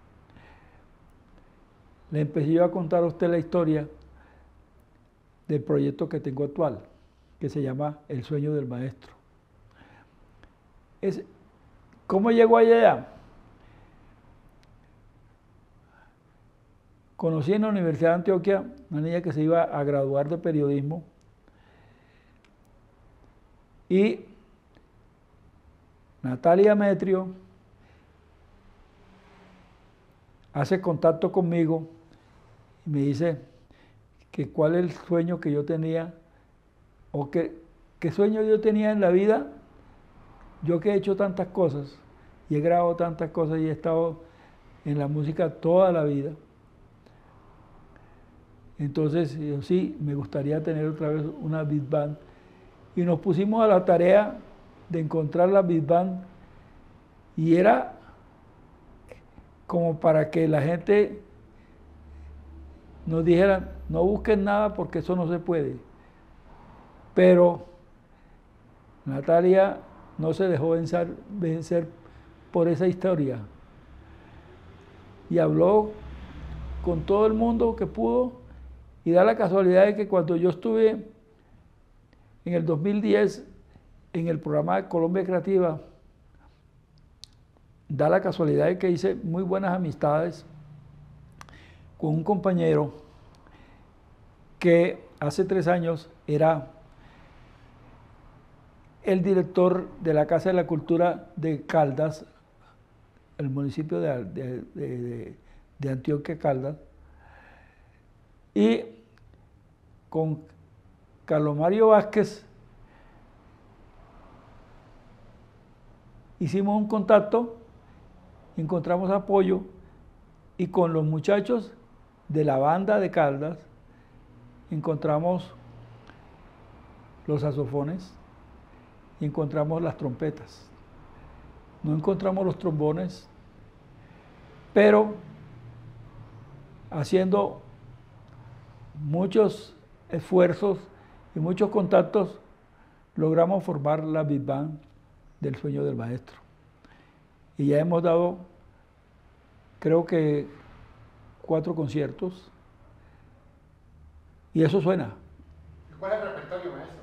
le empecé yo a contar a usted la historia del proyecto que tengo actual, que se llama El Sueño del Maestro. Es, ¿cómo llegó allá? conocí en la Universidad de Antioquia una niña que se iba a graduar de periodismo y Natalia Metrio hace contacto conmigo y me dice que cuál es el sueño que yo tenía o que, qué sueño yo tenía en la vida, yo que he hecho tantas cosas y he grabado tantas cosas y he estado en la música toda la vida. Entonces yo sí, me gustaría tener otra vez una Big Band y nos pusimos a la tarea de encontrar la Big Band y era como para que la gente nos dijera, no busquen nada porque eso no se puede. Pero Natalia no se dejó vencer, vencer por esa historia y habló con todo el mundo que pudo y da la casualidad de que cuando yo estuve en el dos mil diez en el programa de Colombia Creativa, da la casualidad de que hice muy buenas amistades con un compañero que hace tres años era el director de la Casa de la Cultura de Caldas, el municipio de, de, de, de Antioquia, Caldas, y con Carlos Mario Vázquez hicimos un contacto, encontramos apoyo y con los muchachos de la banda de Caldas encontramos los saxofones y encontramos las trompetas. No encontramos los trombones, pero haciendo muchos esfuerzos y muchos contactos logramos formar la Big Band del Sueño del Maestro. Y ya hemos dado, creo que, cuatro conciertos y eso suena. ¿Cuál es el repertorio, maestro?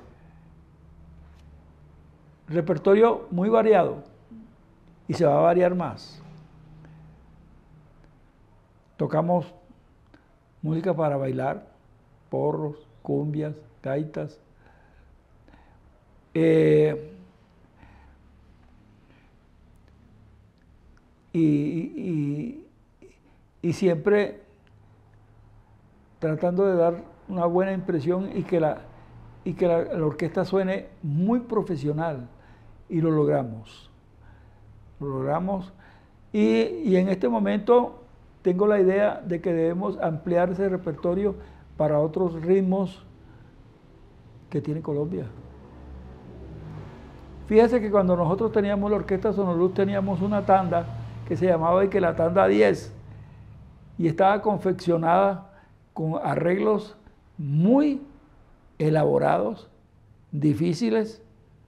Repertorio muy variado y se va a variar más. Tocamos música para bailar, porros, cumbias, gaitas. Eh, y, y, y siempre tratando de dar una buena impresión y que la, y que la, la orquesta suene muy profesional. Y lo logramos. Lo logramos. Y, y en este momento tengo la idea de que debemos ampliar ese repertorio para otros ritmos que tiene Colombia. Fíjese que cuando nosotros teníamos la Orquesta Sonoluz teníamos una tanda que se llamaba y que la tanda diez y estaba confeccionada con arreglos muy elaborados, difíciles,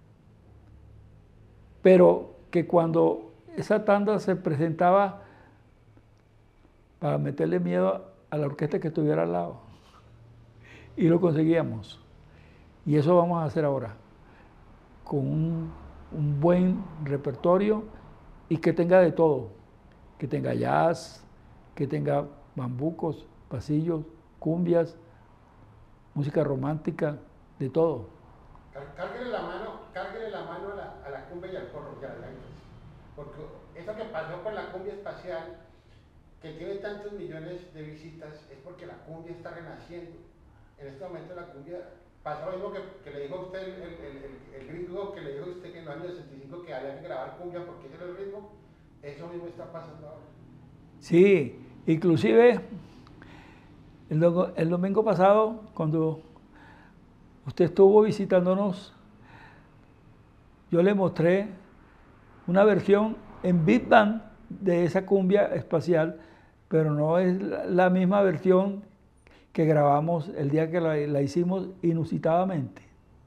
pero que cuando esa tanda se presentaba para meterle miedo a la orquesta que estuviera al lado. Y lo conseguíamos. Y eso vamos a hacer ahora, con un, un buen repertorio y que tenga de todo, que tenga jazz, que tenga bambucos, pasillos, cumbias, música romántica, de todo. Cárguele la mano, cárguele la mano a la, a la cumbia y al porro, ya, ya, porque eso que pasó con la cumbia espacial, que tiene tantos millones de visitas, es porque la cumbia está renaciendo. En este momento la cumbia pasa lo mismo que, que le dijo a usted, el, el, el, el gringo que le dijo a usted que en los años sesenta y cinco que había que grabar cumbia porque ese era el ritmo, eso mismo está pasando ahora. Sí, inclusive el, el domingo pasado, cuando usted estuvo visitándonos, yo le mostré una versión en Big Band de esa cumbia espacial, pero no es la misma versión que grabamos el día que la, la hicimos inusitadamente.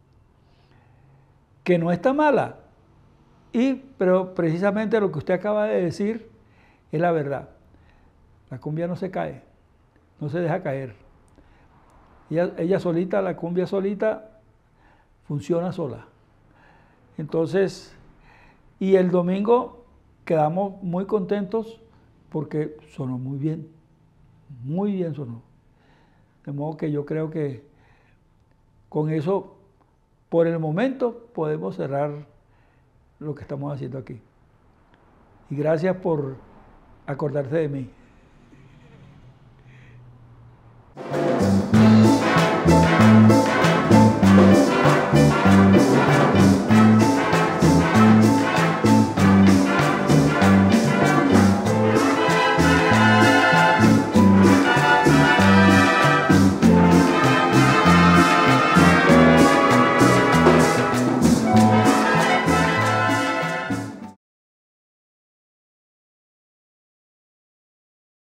Que no está mala, y, pero precisamente lo que usted acaba de decir es la verdad. La cumbia no se cae, no se deja caer. Ella, ella solita, la cumbia solita, funciona sola. Entonces, y el domingo quedamos muy contentos porque sonó muy bien, muy bien sonó. De modo que yo creo que con eso, por el momento, podemos cerrar lo que estamos haciendo aquí. Y gracias por acordarse de mí.